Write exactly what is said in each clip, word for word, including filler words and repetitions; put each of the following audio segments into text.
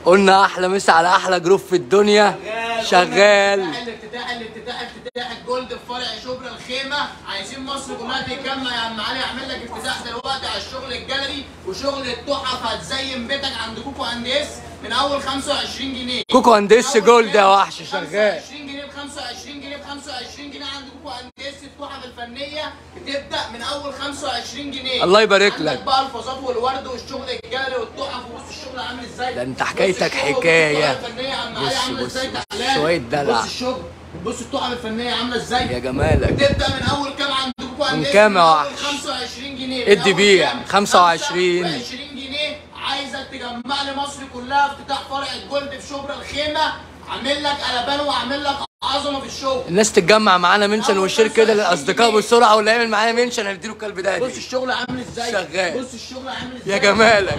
قلنا احلى مسا على احلى جروب في الدنيا. شغال الافتتاح الافتتاح افتتاح الجولد في فرع شبرا الخيمه. عايزين مصر كلها تتجمع يا عم علي. اعمل لك افتتاح دلوقتي على الشغل الجاليري وشغل التحف. هتزين بيتك عند كوكو هندس من اول خمسة وعشرين جنيه. كوكو هندس جولد يا وحش. شغال خمسة وعشرين جنيه ب خمسة وعشرين جنيه ب خمسة وعشرين جنيه عند كوكو هندس. التحف الفنيه بتبدا من اول خمسة وعشرين جنيه. الله يبارك لك. عندك بقى الفازات والورد والشغل الجاليري والتحف. وبص الشغل عامل ازاي. ده انت حكايتك حكايه. بص بص بص شويه دلع. بص الشغل. بص التحف الفنيه عامله ازاي يا جمالك. بتبدا من اول كام عند كوكو هندس؟ من كام يا وحش؟ خمسة وعشرين جنيه. ادي بيع خمسة وعشرين جنيه. عايزك تجمع لي مصر كلها. افتتاح فرع الجولد في شبرا الخيمه. عامل لك قلبان واعمل لك عظمه في الشغل. الناس تتجمع معانا منشن وشير كده للاصدقاء بسرعه، واللي يعمل معانا منشن هنديله الكلب ده. بص الشغل عامل ازاي. شغال. بص الشغل عامل ازاي يا جمالك.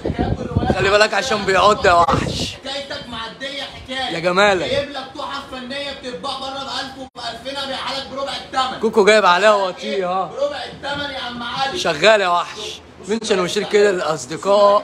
خلي بالك عشان بيعض يا وحش. حكايتك معديه حكايه يا جمالك. جايب لك تحف فنيه بتتباع بره ب ألف وب ألفين. ابيعها لك بربع الثمن. كوكو جايب عليها وطيه ها. بربع الثمن يا عم علي. شغال يا وحش. منشن وشير كده للاصدقاء.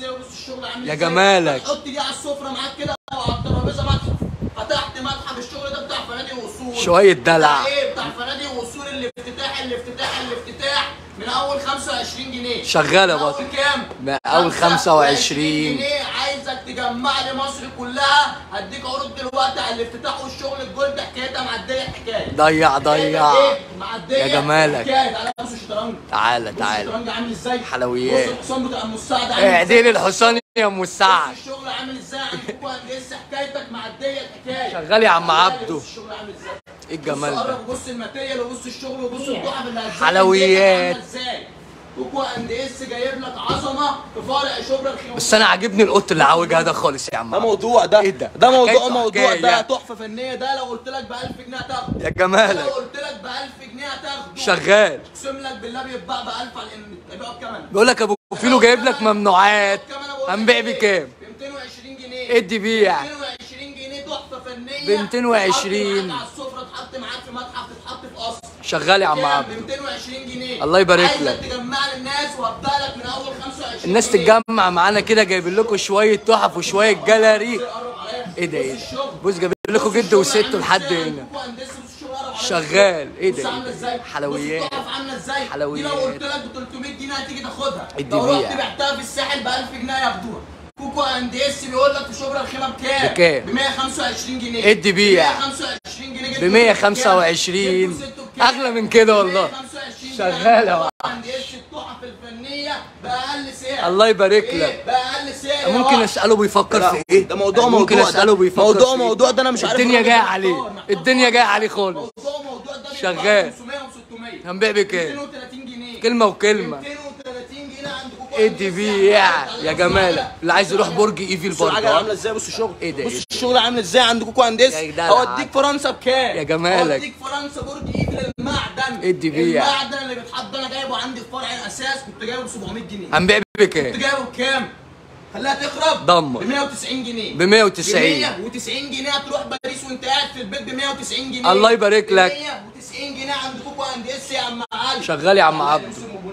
يا جمالك. حط دي على السفره معاك كده وعلى الترابيزه متحف. فتحت متحف. الشغل ده بتاع فنادق واصول. شويه دلع. بتاع ايه؟ بتاع فنادق واصول. الافتتاح الافتتاح الافتتاح من اول خمسة وعشرين جنيه. شغال يا بطل. من اول كام؟ من اول خمسة وعشرين جنيه. عايزك تجمع لي مصر كلها. هديك عروض دلوقتي على الافتتاح والشغل الجولد. حكايتها معديه حكايه. ضيع ضيع معديه يا جمالك. حكايه. تعالى بص الشطرنج. تعالى تعالى. الشطرنج عامل ازاي. حلويات. بص الحصان بتاع ام السعد عامل اعدي لي الحصان يا ام السعد. بص الشغل عامل ازاي عند كوكو هندس. حكايتك معديه الحكايه. شغال يا عم عبده. بص الشغل عامل ازاي. ايه الجمال ده. بص الماتيريال وبص الشغل وبص التحف اللي هتزين. حلويات. كوكو هندس جايب لك عظمه في فرع شبرا الخيمه. بس انا عاجبني القط اللي عاوجها ده خالص يا عم. ده موضوع ده. ايه ده؟ ده موضوع موضوع حكاية. ده تحفه فنيه. ده لو قلت لك ب ألف جنيه هتاخده. يا جمالك. لو قلت لك ب ألف جنيه هتاخده. شغال. اقسم لك بالله بيتباع ب ألف على الانت. بيبيعوا بكام؟ بيقول لك ابو فيلو جايب لك ممنوعات. هنبيع بكام؟ ب مئتين وعشرين جنيه. ادي بيع. مئتين وعشرين جنيه تحفه فنيه. ب مئتين وعشرين. على السفره. تحط معاك في متحف. تتحط في قصر. شغال يا عم عبده. ب مئتين وعشرين جنيه. الله يبارك لك. عايزك تجمع لي الناس وابدا لك من اول خمسة وعشرين. الناس تتجمع معانا كده. جايبين لكم شويه تحف وشويه جاليري. ايه ده ايه ده. بص جايبين لكم جد وست لحد هنا. شغال. ايه ده ايه ده. حلويات. حلويات. دي لو قلت لك ب تلتمية جنيه هتيجي تاخدها. ادي لو رحت بيع. بعتها في الساحل ب ألف جنيه ياخدوها. كوكو هندس بيقول لك في شبرا الخيمه بكام؟ بكام؟ ب مئة وخمسة وعشرين جنيه. ادي بيع. ب مئة وخمسة وعشرين جنيه. ب مئة وخمسة وعشرين. اغلى من كده والله. شغال يا هندس. التحف الفنيه باقل سعر. الله يبارك لك. باقل سعر. ممكن اساله بيفكر في ايه؟ ده موضوع ممكن موضوع اساله بيفكر موضوع في موضوع ده انا مش عارف. الدنيا جايه عليه. الدنيا جايه عليه خالص. موضوع موضوع ده شغال. خمسمية وستمية. هنبيع بكام؟ مئتين وثلاثين جنيه. كلمه وكلمه. مئتين وثلاثين جنيه عند كوكو. ادي بيع يا جمالك. اللي عايز يروح برج ايفل بص الحاجه برضه. عامله ازاي. بص الشغل. ايه ده بص ايه الشغل عامل ازاي عند كوكو هندس. هوديك فرنسا بكام؟ يا جمالك. هوديك فرنسا برج ايفل المعدن. ادي بيع. المعدن اللي بيتحط انا جايبه عندي في فرع الاساس. كنت جايبه ب سبعمية جنيه. هنبيع كنت بكام؟ جايبه بكام؟ خليها تخرب. دمر. ب مئة وتسعين جنيه. ب مئة وتسعين. ب مئة وتسعين جنيه هتروح باريس وانت قاعد في البيت ب مئة وتسعين جنيه. الله يبارك لك. ب مئة وتسعين جنيه عند كوكو هندس يا عم علي. شغال يا عم عبده.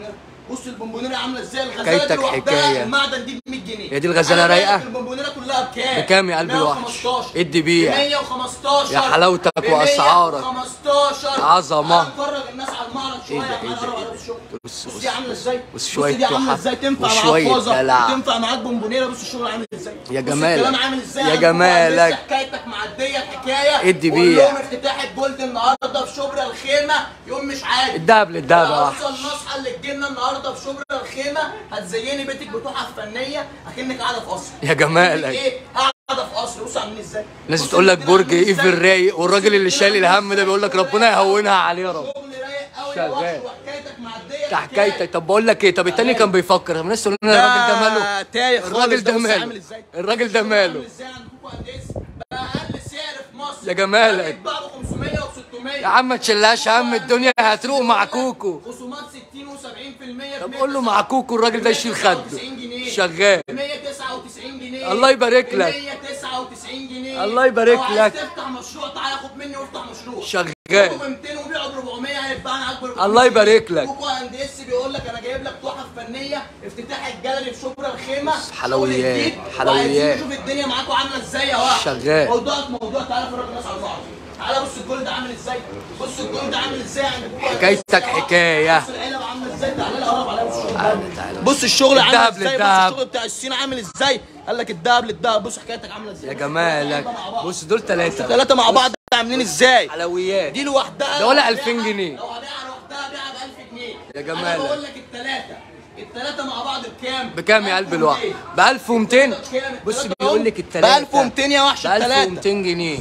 بص البونبونيره عامله ازاي. الغزاله حكايتك دي لوحدها حكايه. المعدن دي ب مية جنيه. هي دي الغزاله رايقه. البونبونيره كلها بكام؟ بكام يا قلبي الوحش؟ ادي بيع. ب مئة وخمستاشر. يا حلاوتك واسعارك. ب مئة وخمستاشر. عظمه. هنفرج الناس على المعرض شويه. ايه ده ايه ده ايه ده. بص بص دي عامله ازاي. بص شويه دي عامله تحف ازاي. تنفع معاك وشويه فازه. دلع. تنفع معاك بونبونيره. بص الشغل عامل ازاي. يا بص جمالك. الكلام عامل ازاي. يا جمالك. حكايتك معديه الحكايه. ادي بيع. يوم افتتاح الجولد النهارده في شبرا الخيمه. يوم مش عادي. الدهب للدهب يا وحش. اصلا النصحه اللي تجيلنا النهارده في شبرا الخيمه هتزيني بيتك بتحف فنيه اكنك قاعده في قصر. يا جمالك. ايه قاعده في قصر. بص عاملين ازاي. الناس بتقول لك برج ايفل رايق، والراجل اللي شايل الهم ده بيقول لك ربنا يهونها عليه يا رب. شغل رايق قوي. شغال. وحكايتك معديه. ده حكايتك. طب بقول لك ايه. طب التاني كان بيفكر. طب الناس تقول لنا الراجل ده ماله. تايه خالص. الراجل ده بص ماله. عامل ازاي. الراجل ده ماله. عامل ازاي عند كوكو هندس. باقل سعر في مصر. يا جمالك. بيتباع ب خمسمية و ستمية. يا عم ما تشيلهاش هم. الدنيا هتروق مع كوكو. خصومات ستين و سبعين بالمية. طب قول له مع كوكو الراجل ده يشيل خده. شغال. ب مئة وتسعة وتسعين جنيه. الله يبارك لك. ب مئة وتسعة وتسعين جنيه. الله يبارك لو لك. عايز تفتح مشروع تعالى خد مني وافتح مشروع. شغال. ب مئتين وبيعوا ب أربعمية هيتباع معاك ب أربعمية. الله يبارك لك. كوكو هندس بيقول لك انا جايب لك تحف الفنيه، افتتاح الجاليري في شبرا الخيمه، حلويات حلويات. شوف الدنيا معاكم عامله ازاي يا وحش. شغال. موضوعك موضوع، تعالى فرج الناس على بعض. تعالى بص الجولد عامل ازاي، بص الجولد عامل ازاي عند حكايتك حكايه. بص العلب عامله ازاي، تعالى لي قرب عليا. بص تعالى تعالى. بص الشغل عامل الدهب ازاي، بص للدهب. الشغل بتاع الصين عامل ازاي، قال لك الدهب للدهب. بص حكايتك عامله ازاي يا جمالك. بص دول ثلاثه ثلاثه مع بعض عاملين ازاي. حلويات. دي لوحدها ده ولا ألفين جنيه. لو هبيعها لوحدها بيعها ب ألف جنيه. يا انا جمالك. بقول لك الثلاثه الثلاثه مع بعض بكام؟ بكام يا قلب الواحد؟ ب ألف ومئتين. بص بيقول لك الثلاثه ب ألف ومئتين يا وحش. ب ألف الثلاثه ومئتين جنيه.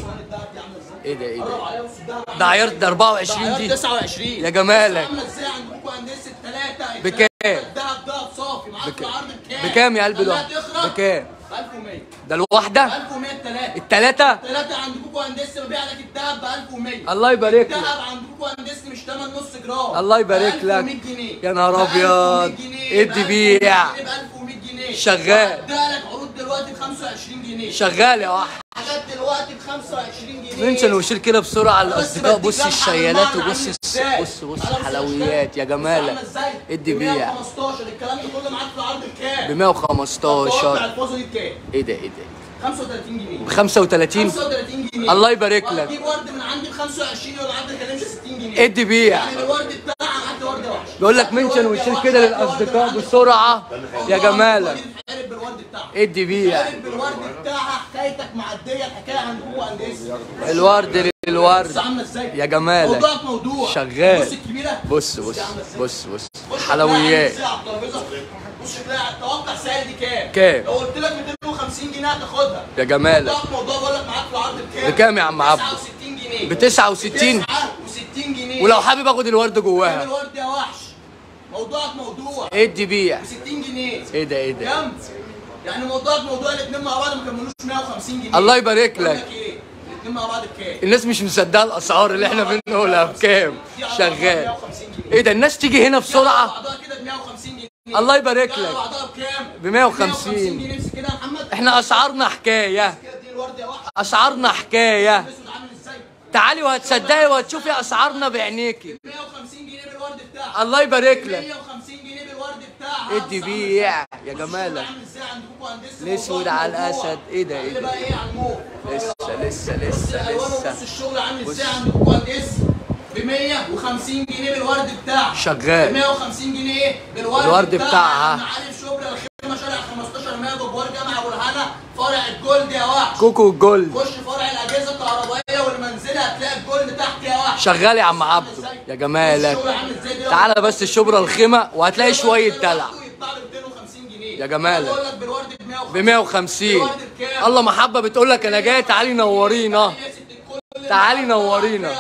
ايه ده ايه ده؟ ده عيار ده أربعة وعشرين دي. تسعة وعشرين يا جمالك. عامله ازاي عندكم هندسه الثلاثه؟ بكام؟ الدهب دهب صافي معاك في العرض بكام؟ بكام يا قلب الواحد؟ بكام؟ ب ألف ومية. ده الواحده؟ ألف ومية الثلاثه. الثلاثه؟ الثلاثه عندكم هندسه ببيع لك الدهب ب ألف ومية. الله يبارك لك. الدهب عندكم هندسه مش ثمن نص جرام. الله يبارك لك. يا نهار ابيض. ادي بيع. ب ألف ومية جنيه. شغال. هديها لك عروض دلوقتي ب خمسة وعشرين جنيه. شغال يا واحد. حاجات دلوقتي ب خمسة وعشرين جنيه. ننشن وشيل كده بسرعه على بس الاصدقاء. بديك بص لمحة الشيالات عن وبص عامل الس- إزاي. بص بص أنا بص حلويات يا بص جمالك. عاملة إزاي؟ ادي ب بيع. مية وخمستاشر. الكلام ده كله معاك في عرض بكام؟ ب مية وخمستاشر. بتاع الفوزه دي بكام؟ ايه ده ايه ده؟ خمسة وثلاثين جنيه. ب خمسة وثلاثين. خمسة وثلاثين جنيه. الله يبارك لك. هتجيب ورد من عندي ب خمسة وعشرين ولا عندك كلام ستين جنيه. ادي بيع. يعني الورد بتاعها معاك ورد وحش. بيقول لك منشن وشيل كده للاصدقاء بسرعه يا جمالك. بتتحارب بالورد بتاعها. ادي بيع. بتتحارب بالورد بتاعها. حكايتك معديه الحكايه عندكم هندسه. الورد للورد بص عامله ازاي؟ يا جمالك. موضوعك موضوع. شغال. بص الكبيره. بص بص بص بص بص حلويات. شكلها عامل ازاي على الترابيزه. بص شكلها، توقع سعر دي كام؟ كام؟ لو قلت لك مئتين وخمسين جنيه هتاخدها. يا جمالك. موضوعك موضوع، بقول لك معاك في العرض بكام؟ بكام يا عم عبده؟ تسعة وستين جنيه. ب تسعة وستين. تسعة وستين جنيه. ولو حابب اخد الورد كام جواها الورد يا وحش؟ موضوعك موضوع. ادي بيع. ب ستين جنيه. ايه ده ايه ده؟ كام؟ يعني موضوعك موضوع، الاثنين مع بعض ما كملوش مية وخمسين جنيه. الله يبارك بقول لك. ايه؟ الاثنين مع بعض بكام؟ الناس مش مصدقه الاسعار اللي احنا بنقولها بكام. دي على بعضها شغال. مية وخمسين جنيه. ايه ده الناس تيجي هنا على بسرعه. بعضها كده ب مية وخمسين جنيه. الله يبارك دي على لك. بعضها بكام؟ ب مية وخمسين. جنيه. امسك كده يا محمد. احنا اسعارنا حكايه. كده دي الورد يا وحش. اسعارنا حكايه. الاسود عامل ازاي؟ تعالي وهتصدقي وهتشوفي اسعارنا بعينيكي. مية وخمسين جنيه بالورد بتاعها. الله يبارك لك. مية وخمسين جنيه بالورد بتاعها. ادي بيع يا جمالك. عامل ازاي عندكم هندسه؟ الاسود على الاسد. ايه ده ايه اللي ده؟ بقى ايه على الموف. لسه لسه لسه الالوان وبص لسه الشغل عامل ازاي عندكم هندسه؟ ب مية وخمسين جنيه بالورد بتاعها. شغال. ب مية وخمسين جنيه بالورد الورد بتاعها. بتاعها. معالي شبرا الخيمه شارع خمستاشر مية جوار جامع ابو الهنا فرع الجولد يا وحش. كوكو جولد. خش فرع الاجهزه الكهربائيه والمنزليه هتلاقي الجولد تحت يا وحش. شغال يا عم عبده يا جمالك. الشغل عامل ازاي دي؟ تعالى بس شبرا الخيمه وهتلاقي شويه دلع يطلع ب مئتين وخمسين جنيه. يا جمالك. بقول لك بالورد ب ب مية وخمسين. بالورد بكام؟ الله محبه بتقول لك انا جاي تعالي نورينا. تعالي نورينا.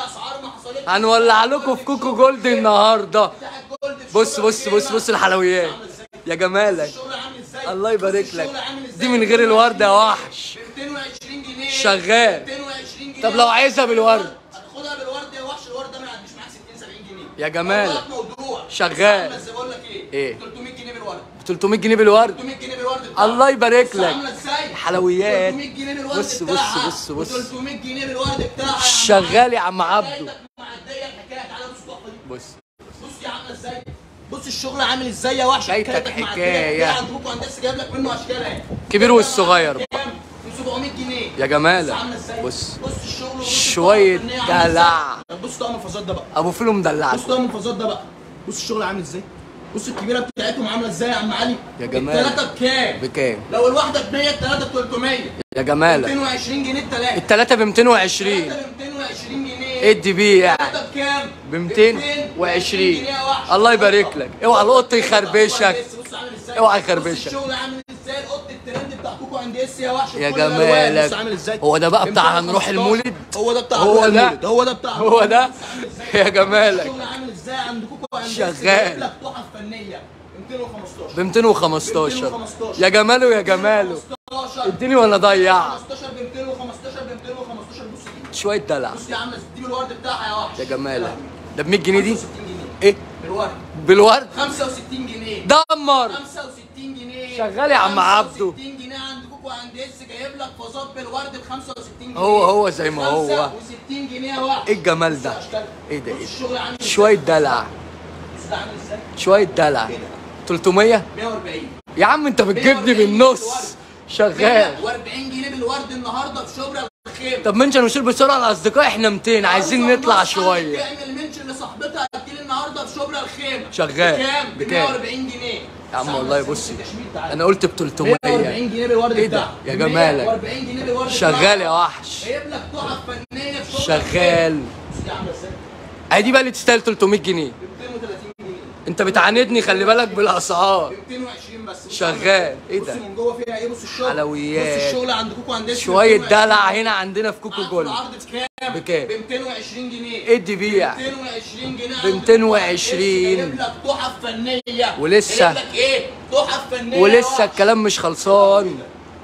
هنولع لكم في كوكو جولد النهارده. بص بص بص بص الحلويات يا جمالك. الله يبارك لك. دي من غير الورد يا وحش. مئتين وعشرين جنيه. شغال. مئتين وعشرين جنيه. طب لو عايزها بالورد هتاخدها بالورد يا وحش. الورد ده ما يعديش معاك ستين سبعين جنيه. يا جمالك. موضوع شغال. بس بقول لك ايه؟ ايه؟ تلتمية جنيه بالورد. تلتمية جنيه بالورد. تلتمية جنيه بالورد بتاعها. الله يبارك بص لك. عامله ازاي؟ حلويات. تلتمية جنيه بالورد بص بص بتاعها. بص بص. تلتمية جنيه بالورد بتاعها. شغال يا عم عبده. حكايتك معديه الحكايه. تعالى بص التحفه دي. بص بص يا عامله ازاي؟ بص الشغل عامل ازاي يا وحش. حكايتك حكايتك معدية حكاية. الحكاية. عندكم هندسه جايب لك منه اشكال اهي. كبير والصغير بقى. كام؟ ب سبعمية جنيه. يا جمالك. عامله ازاي؟ بص بص الشغل وبص شوية الطاقة الفنية عاملة دلع. ازاي. طب بص طقم الفازات ده بقى. ابو فيلو بص مدلعكم. طقم الفازات ده بقى. بص الشغل عامل ازاي. بص الكبيره بتاعتهم عامله ازاي يا عم علي. يا جمالك. الثلاثه بكام؟ بكام؟ لو الواحده ب مية الثلاثه ب تلتمية. يا جمالك. مئتين وعشرين جنيه الثلاثه. التلاتة ب مئتين وعشرين. الثلاثه ب مئتين وعشرين جنيه. ادي بيع. الثلاثه بكام؟ ب مئتين وعشرين. الله يبارك لك. اوعى القط يخربشك. بص عامل ازاي. اوعى بص يخربشك. الشغل عامل ازاي. القط الترند بتاع كوكو عند اس يا وحش. يا بكل الألوان. جمالك. بص عامل ازاي. هو ده بقى بتاع مئتين هنروح وخمستاشر. المولد. هو ده بتاع هو هنروح ده. المولد. هو ده بتاع هو ده يا جمالك. الشغل عامل ازاي عند كوكو عند اس. شغال. جايب لك تحف فنيه مئتين وخمستاشر. ب مئتين وخمستاشر. يا جماله يا جماله. خمستاشر. اديني وانا ضيع. خمستاشر ب مئتين وخمستاشر ب مئتين وخمستاشر. بص دي. شويه دلع بص يا عم دي بالورد بتاعها يا وحش. يا جمالك. ده ب مية جنيه دي. خمسة وستين جنيه ايه بالورد. بالورد. خمسة وستين جنيه. دمر. خمسة وستين جنيه. شغال يا عم عبده. خمسة وستين جنيه عند كوكو عند اس جايب لك فازات بالورد ب خمسة وستين جنيه. هو هو زي ما هو. خمسة وستين جنيه يا وحش. ايه الجمال ده؟ بص أشكال. ايه ده بص ايه الشغل عامل ده؟ ازاي. شويه دلع. بص ده عامل ازاي. شويه دلع. ايه ده؟ تلتمية مية واربعين يا عم انت بتجيبني بالنص. شغال. مية واربعين جنيه بالورد النهارده في شبرا الخيمه. طب منشن وشيل بسرعه الاصدقاء، احنا ميتين عايزين نطلع شويه. تعمل منشن لصاحبتها هتجيلي النهارده في شبرا الخيمه. شغال. بكام؟ ب بكام؟ مية واربعين جنيه يا عم والله بصي انا قلت ب تلتمية. مية واربعين جنيه بالورد ايه ده بتاعها. يا جمالك؟ مية واربعين جنيه بالورد شغال يا وحش. جايب لك تحف فنيه في شبرا شغال. بص دي عامله ازاي؟ اهي دي بقى اللي تستاهل تلتمية جنيه. ب ميتين وتلاتين جنيه. انت بتعاندني خلي بالك بالاسعار. ب ميتين وعشرين بس. شغال. ايه ده؟ بص من جوه فيها ايه؟ بص الشغل. حلويات. بص الشغل عند كوكو هندسه شويه دلع هنا عندنا في كوكو جولد. العرض بكام؟ بكام؟ ب ميتين وعشرين جنيه. ادي بيع. ب ميتين وعشرين جنيه. ب ميتين وعشرين. جايب لك تحف فنيه. ولسه. جايب لك ايه؟ تحف فنيه. ولسه الكلام مش خلصان.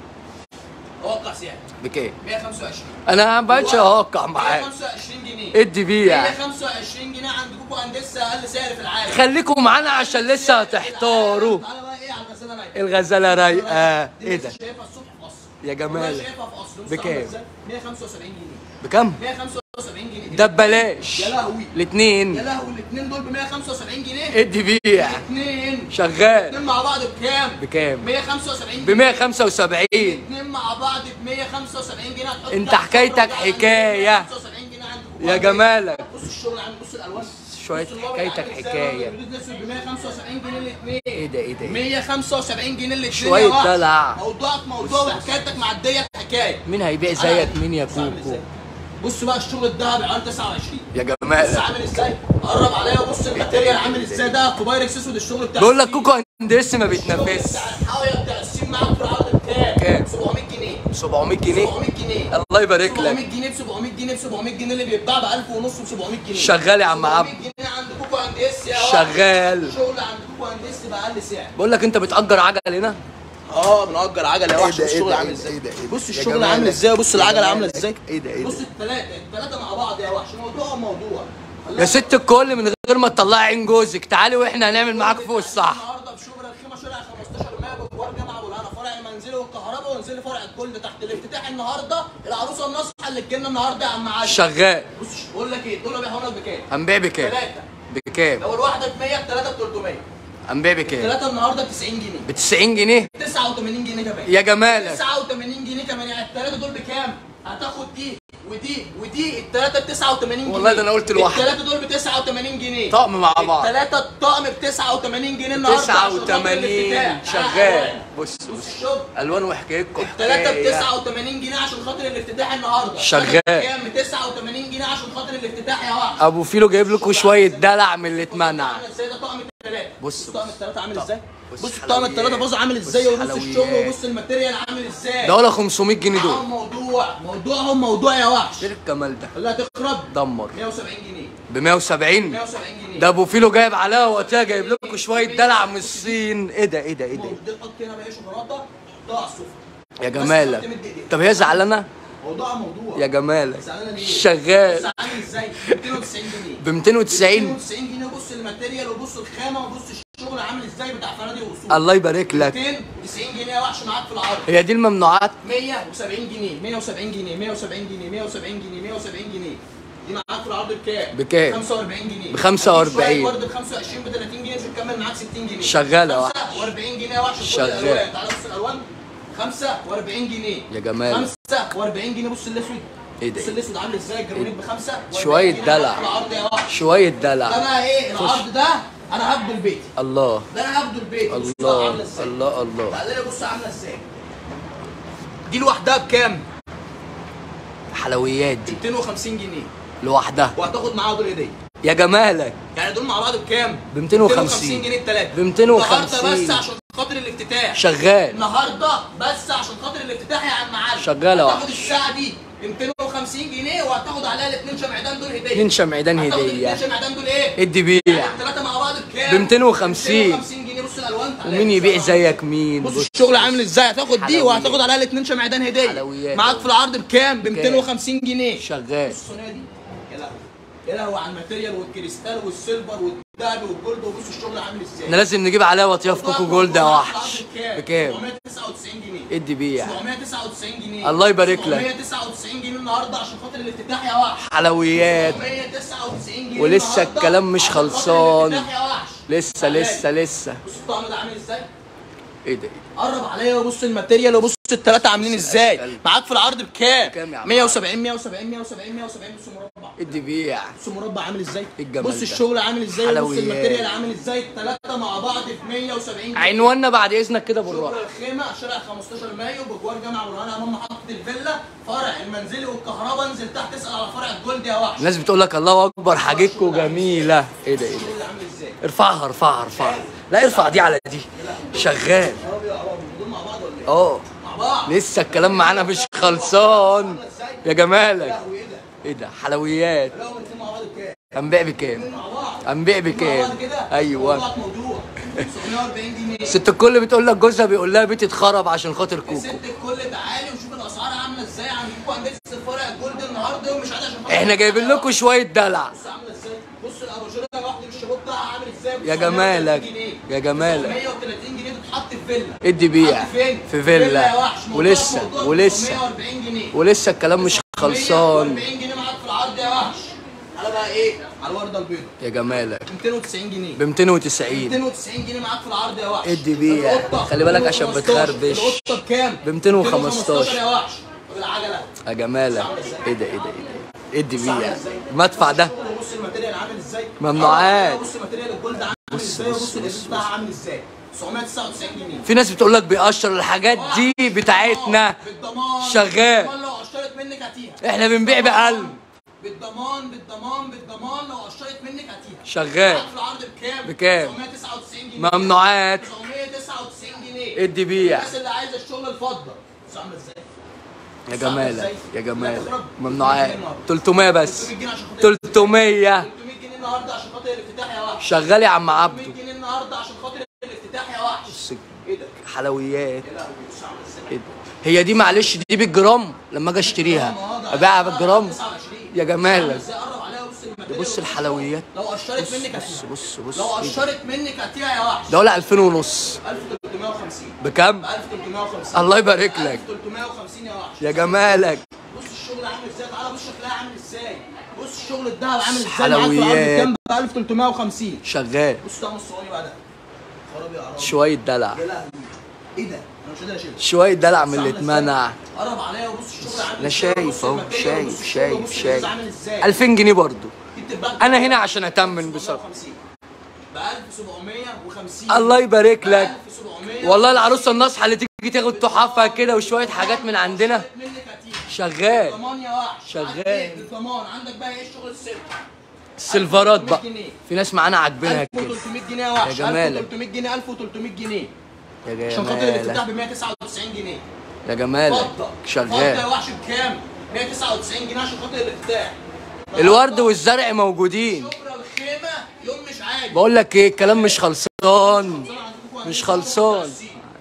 اوقع سعر. بكام؟ مية وخمسة وعشرين. انا ما بقتش اوقع معاك. مية وخمسة وعشرين جنيه. ادي بيع. مية وخمسة وعشرين جنيه عند كوكو هندسه اقل سعر في العالم. خليكم معانا عشان لسه هتحتاروا. تعالى بقى ايه على الغساله رايقه. الغزاله رايقه. ايه ده شايفها الصبح في قصر. يا جمالك؟ شايفها في قصر. بص بكام؟ عاملة إزاي؟ مية وخمسة وسبعين جنيه. بكام؟ مية وخمسة وسبعين جنيه. ده ببلاش. يا لهوي. يا الاثنين. لهوي الاثنين دول ب مية وخمسة وسبعين جنيه. ادي بيع. الاثنين شغال. الاثنين مع بعض بكام؟ بكام؟ مية وخمسة وسبعين ب مية وخمسة وسبعين. الاثنين مع بعض ب مية وخمسة وسبعين جنيه. هتحط انت تحت حكايتك صفرة حكاية. مية وخمسة وسبعين جنيه عند كوكو يا هندسة. جمالك. بص الشغل عامل، بص الالوان. شوية بص الوضع حكايتك عامل إزاي. حكاية. البلوز الأسود ب مية وخمسة وسبعين جنيه الاثنين. ايه ده ايه ده ايه ده؟ مية وخمسة وسبعين جنيه الاثنين. شوية دلع. موضوعك موضوع وحكايتك معديه حكايه. مين هيبيع زيك مين يا كوكو؟ بص بقى الشغل الذهبي عامل تسعة وعشرين. يا بص جمالك عامل ازاي؟ قرب عليا وبص الماتيريال عامل ازاي. ده كوبايركس اسود الشغل بتاع بقول لك كوكو هندسه ما بيتنافسش. بتاع الحاويه بتاع السين معاك في العرض بكام؟ كام؟ سبعمية جنيه. سبعمية جنيه. سبعمية جنيه. الله يبارك سبعمية لك. جنيه ب سبعمية جنيه ب سبعمية جنيه اللي بيتباع ب ألف ونص ب سبعمية جنيه. شغال يا عم عبد. سبعمية جنيه عند كوكو هندس يا واحد. شغال. شغل عند كوكو هندس باقل سعر. بقول لك انت بتأجر عجل هنا؟ اه بنأجر عجله يا وحش. إيه ده، الشغل إيه ده، عامل إيه ازاي؟ ده، إيه ده؟ بص يا الشغل جمالك. عامل ازاي. بص يا العجله عامله جمالك. ازاي. ايه ده ايه ده؟ بص الثلاثه الثلاثه مع بعض يا وحش. موضوع موضوع يا ست الكل من غير ما تطلعي عين جوزك تعالي واحنا هنعمل معاك فوق الصح. النهارده في شبرا الخيمه شارع خمستاشر مايو بجوار جامعه ابو الهنا فرع المنزلي والكهرباء وانزلي فرع الجولد تحت الافتتاح النهارده. العروسه الناصحه اللي تجيلنا النهارده يا عم علي. شغال. بص بقول لك ايه، دول بيبيعوا لك بكام؟ هنبيع بكام؟ ثلاثه. بكام؟ لو الواحده ب مية الثلاثه ب تلتمية. هنبيع بكام؟ الثلاثه النهارده ب تسعين جنيه. ب تسعين جنيه. تسعة وتمانين جنيه كمان. يا جمالك. تسعة وتمانين جنيه كمان. يعني الثلاثه دول بكام؟ هتاخد دي ودي ودي الثلاثه ب تسعة وتمانين جنيه. والله ده انا قلت الواحد. الثلاثه دول ب تسعة وتمانين جنيه. طقم مع بعض. الثلاثه الطقم ب تسعة وتمانين جنيه النهارده. تسعة وتمانين. شغال. بص بص بص الشغل. الوان وحكايتكم الثلاثه ب حكاية. تسعة وتمانين جنيه عشان خاطر الافتتاح النهارده. شغال. كام؟ ب تسعة وتمانين جنيه عشان خاطر الافتتاح يا وحش. ابو فيلو جايب لكم شويه دلع من اللي اتمنع. عامل ازاي ده طقم الثلاثه. بص طقم الثلاثه عامل ازاي. بص بص طقم الثلاثه باظ عامل ازاي. بص وبص الشغل حلويات. وبص الماتيريال عامل ازاي. ده ولا خمسمية جنيه دول. معاهم موضوع موضوعهم موضوع يا وحش. ايه الجمال ده؟ لا تقرب. دمر. مية وسبعين جنيه. ب مية وسبعين. مية وسبعين جنيه. ده ابو فيلو جايب عليها وقتها جايب لكم شويه دلع من الصين. ايه ده ايه ده ايه ده؟ دي تحط هنا بقى شوكولاته حطها على السفره. يا جمالك. طب هي زعلانه؟ موضوع موضوع يا جمالك. زعلانه ليه؟ شغال. زعلانه ازاي؟ ميتين وتسعين جنيه. ب ميتين وتسعين. ميتين وتسعين جنيه. بص الماتيريال وبص الخامه وبص الشغل عامل ازاي بتاع فنادق واصول. الله يبارك لك. ميتين وتسعين جنيه يا وحش معاك في العرض. هي دي الممنوعات. مية وسبعين جنيه. مية وسبعين جنيه. مية وسبعين جنيه. مية وسبعين جنيه. مية وسبعين جنيه. دي معاك في العرض بكام؟ بكام؟ خمسة واربعين جنيه. ب خمسة واربعين. ورد ب خمسة وعشرين ب تلاتين جنيه. مش هتكمل معاك ستين جنيه. شغال يا وحش. خمسة واربعين جنيه يا وحش. شغال. كل الألوان. تعالى بص الالوان. خمسة واربعين جنيه. يا جمال. خمسة واربعين جنيه. بص الاسود. ايه ده؟ بص الاسود عامل ازاي. الجرانيت ب خمسة واربعين شوية جنيه. دلع. معاك في العرض يا وحش. شويه ده دلع. بقى ايه العرض ده؟ انا هاخده لبيتي. الله. ده انا هاخده لبيتي. بص الله عامله ازاي. الله الله. تعالى لي بص عامله ازاي. دي لوحدها بكام؟ حلويات دي ميتين وخمسين جنيه لوحدها. وهتاخد معاها دول هديه. يا جمالك. يعني دول مع بعض بكام؟ ب ميتين وخمسين جنيه الثلاثه. ب ميتين وخمسين. النهارده بس عشان خاطر الافتتاح. شغال. النهارده بس عشان خاطر الافتتاح يا عم علي. شغال يا هتاخد وحش. الساعه دي ب ميتين وخمسين جنيه وهتاخد عليها الاثنين شمعدان دول هديه. اتنين شمعدان هتاخد هديه. الاثنين شمعدان دول ايه؟ ادي بيع. الثلاثه مع بعض بكام؟ ب ميتين وخمسين. ميتين وخمسين جنيه. بص الالوان. ومين يبيع زيك مين؟ بص الشغل عامل ازاي. هتاخد دي حلويات. وهتاخد عليها الاثنين شمعدان هديه. حلويات. معاك في العرض بكام؟ ب ميتين وخمسين جنيه. شغال. بص الصينيه دي يا لهوي يا لهوي على الماتيريال والكريستال والسيلفر والذهبي والجولد. وبص الشغل عامل ازاي. احنا لازم نجيب عليها وطياف كوكو جولد يا وحش. بكام؟ سبعمية وتسعة وتسعين جنيه. ادي بيع. سبعمية وتسعة وتسعين جنيه. الله يبارك لك. سبعمية وتسعة وتسعين جنيه النهارده عشان خاطر الافتتاح يا وحش. حلويات. سبعمية وتسعة وتسعين جنيه ولسه النهاردة الكلام مش عشان خاطر خلصان. الافتتاح يا وحش. لسه لسه لسه. بص الطقم ده عامل ازاي؟ ايه ده؟ قرب عليا وبص الماتيريال وبص الثلاثه عاملين ازاي. معاك في العرض بكام؟ بكام يا عم؟ مية وسبعين مية وسبعين مية وسبعين مية وسبعين. بص المربع، ادي بيع. بص المربع عامل ازاي؟ إيه الجمال بص ده؟ الشغل عامل ازاي؟ بص حلويات. الماتيريال عامل ازاي؟ الثلاثه مع بعض في مية وسبعين جنيه. عنواننا بعد اذنك كده بالراحه. شبرا الخيمه، شارع خمستاشر مايو، بجوار جامع برهان، امام محطه الفيلا، فرع المنزلي والكهرباء. انزل تحت اسال على فرع الجولد يا وحش. الناس بتقول لك الله اكبر حاجتكم جميله. ايه ده؟ ايه ده؟ الشغل عامل ازاي؟ ارفعها ارفعها ارفعها. لا ارفع دي على دي. شغال. دول مع بعض ولا ايه؟ اه مع بعض. لسه الكلام معانا مش خلصان يا جمالك. ايه ده؟ ايه ده؟ حلويات. لا هم الاثنين مع بعض بكام؟ هنبيع بكام؟ مع بعض. هنبيع مع بكام؟ بعض كده؟ ايوه. موضوع موضوع. سبعمية واربعين جنيه. ست الكل بتقول لك جوزها بيقول لها بيتي اتخرب عشان خاطر يا كوكو. ست الكل تعالي وشوف الاسعار عامله ازاي عندكم عند فرع الجولد النهارده ومش عايز عشان خاطر احنا جايبين لكم شويه دلع. بص عامله ازاي. بص الاباجوره لوحده بالشابو بتاعها عامل ازاي. يا جمالك يا جمالك. تسعمية وتلاتين جنيه تتحط في فيلا. ادي بيع فين؟ في فيلا. يا وحش. موضوع ولسه موضوع ولسه تسعمية واربعين جنيه. ولسه الكلام مش خلصان. مية واربعين جنيه معاك في العرض يا وحش. على بقى ايه؟ على الورده البيضاء يا جمالك ب ميتين وتسعين جنيه. ب ميتين وتسعين. ميتين وتسعين جنيه معاك في العرض يا وحش. ادي بيع. القطة خلي بالك عشان بتخربش. القطه بكام؟ ب ميتين وخمستاشر يا وحش. بالعجله. يا جمالك. ايه ده؟ ايه ده؟ ايه ده؟ ادي بيع. المدفع ده بص الماتيريال عامل ازاي. ممنوعات. بص الماتيريال الجولد عامل ازاي وبص الازاز بتاعها عامل ازاي. تسعمية وتسعة وتسعين جنيه. في ناس بتقول لك بيقشر الحاجات دي بتاعتنا. بالضمان. شغال. بالضمان لو قشرت منك هاتيها. احنا بنبيع بقلب. بالضمان بالضمان بالضمان لو قشرت منك هاتيها. شغال. في العرض بكام؟ بكام؟ تسعمية وتسعة وتسعين جنيه. ممنوعات. تسعمية وتسعة وتسعين جنيه. ادي بيع. الناس اللي عايزه الشغل الفضه. بص عامله ازاي. يا جمالك يا جمالك. لا، ممنوعات. تلتمية بس. تلتمية جنيه عشان خاطر تلتمية. تلتمية جنيه النهارده عشان خاطر الافتتاح يا وحش. شغال يا عم عبده. تلتمية جنيه النهارده عشان خاطر الافتتاح يا وحش. بص ايه ده؟ حلويات. يا لهوي بص عامله ازاي. ايه ده؟ هي دي معلش دي بالجرام لما اجي اشتريها ابيعها بالجرام. تسعة وعشرين. يا جمالك. ازاي قرب عليها بص الماتيريال. بص الحلويات. لو قشرت منك بص هاتيها. بص بص لو إيه ده؟ قشرت منك هاتيها يا وحش. ده ولا ألفين ونص. ألف وتلتمية وخمسين. بكام؟ ب ألف وتلتمية وخمسين. الله يبارك لك. ألف وتلتمية وخمسين يا وحش. يا جمالك. بص الشغل عامل ازاي. تعالى بص شكلها عامل ازاي. بص الشغل الدهب عامل ازاي. حلويات. كام؟ ب ألف وتلتمية وخمسين. شغال. بص طعم الصواني بقى ده. خرابي يا عربي. شوية دلع. يا لهوي. ايه ده؟ انا مش قادر اشيلها. شوية دلع من اللي اتمنع. قرب عليا وبص الشغل عامل ازاي. انا شايف اهو بص شايف الماتيريال شايف وبص الشغل شايف. عامل ازاي. ألفين جنيه برضو. جبت الباك انا هنا عشان اتمن بصراحة. ب ألف وسبعمية وخمسين. الله يبارك لك. ألف وسبعمية. والله العروسة الناصحة اللي تيجي تاخد تحفها كده وشوية حاجات من عندنا. منك هاتيها. شغال. بالضمان يا وحش. شغال. بالضمان. عندك بقى ايه الشغل السلك. السيلفرات بقى. في ناس معانا عاجبينها ألف كده. وتلتمية جنيه يا وحش. يا جمالك. ألف وتلتمية جنيه. ألف وتلتمية جنيه. يا عشان خاطر الافتتاح جمالك. ب مية وتسعة وتسعين جنيه. يا جمالك. فضه. فضه يا شغال. وحش بكام؟ مية وتسعة وتسعين جنيه عشان خاطر الافتتاح. الورد والزرع موجودين. شبرا الخيمه يوم مش عادي. بقول لك ايه الكلام مش خلصان. مش خلصان.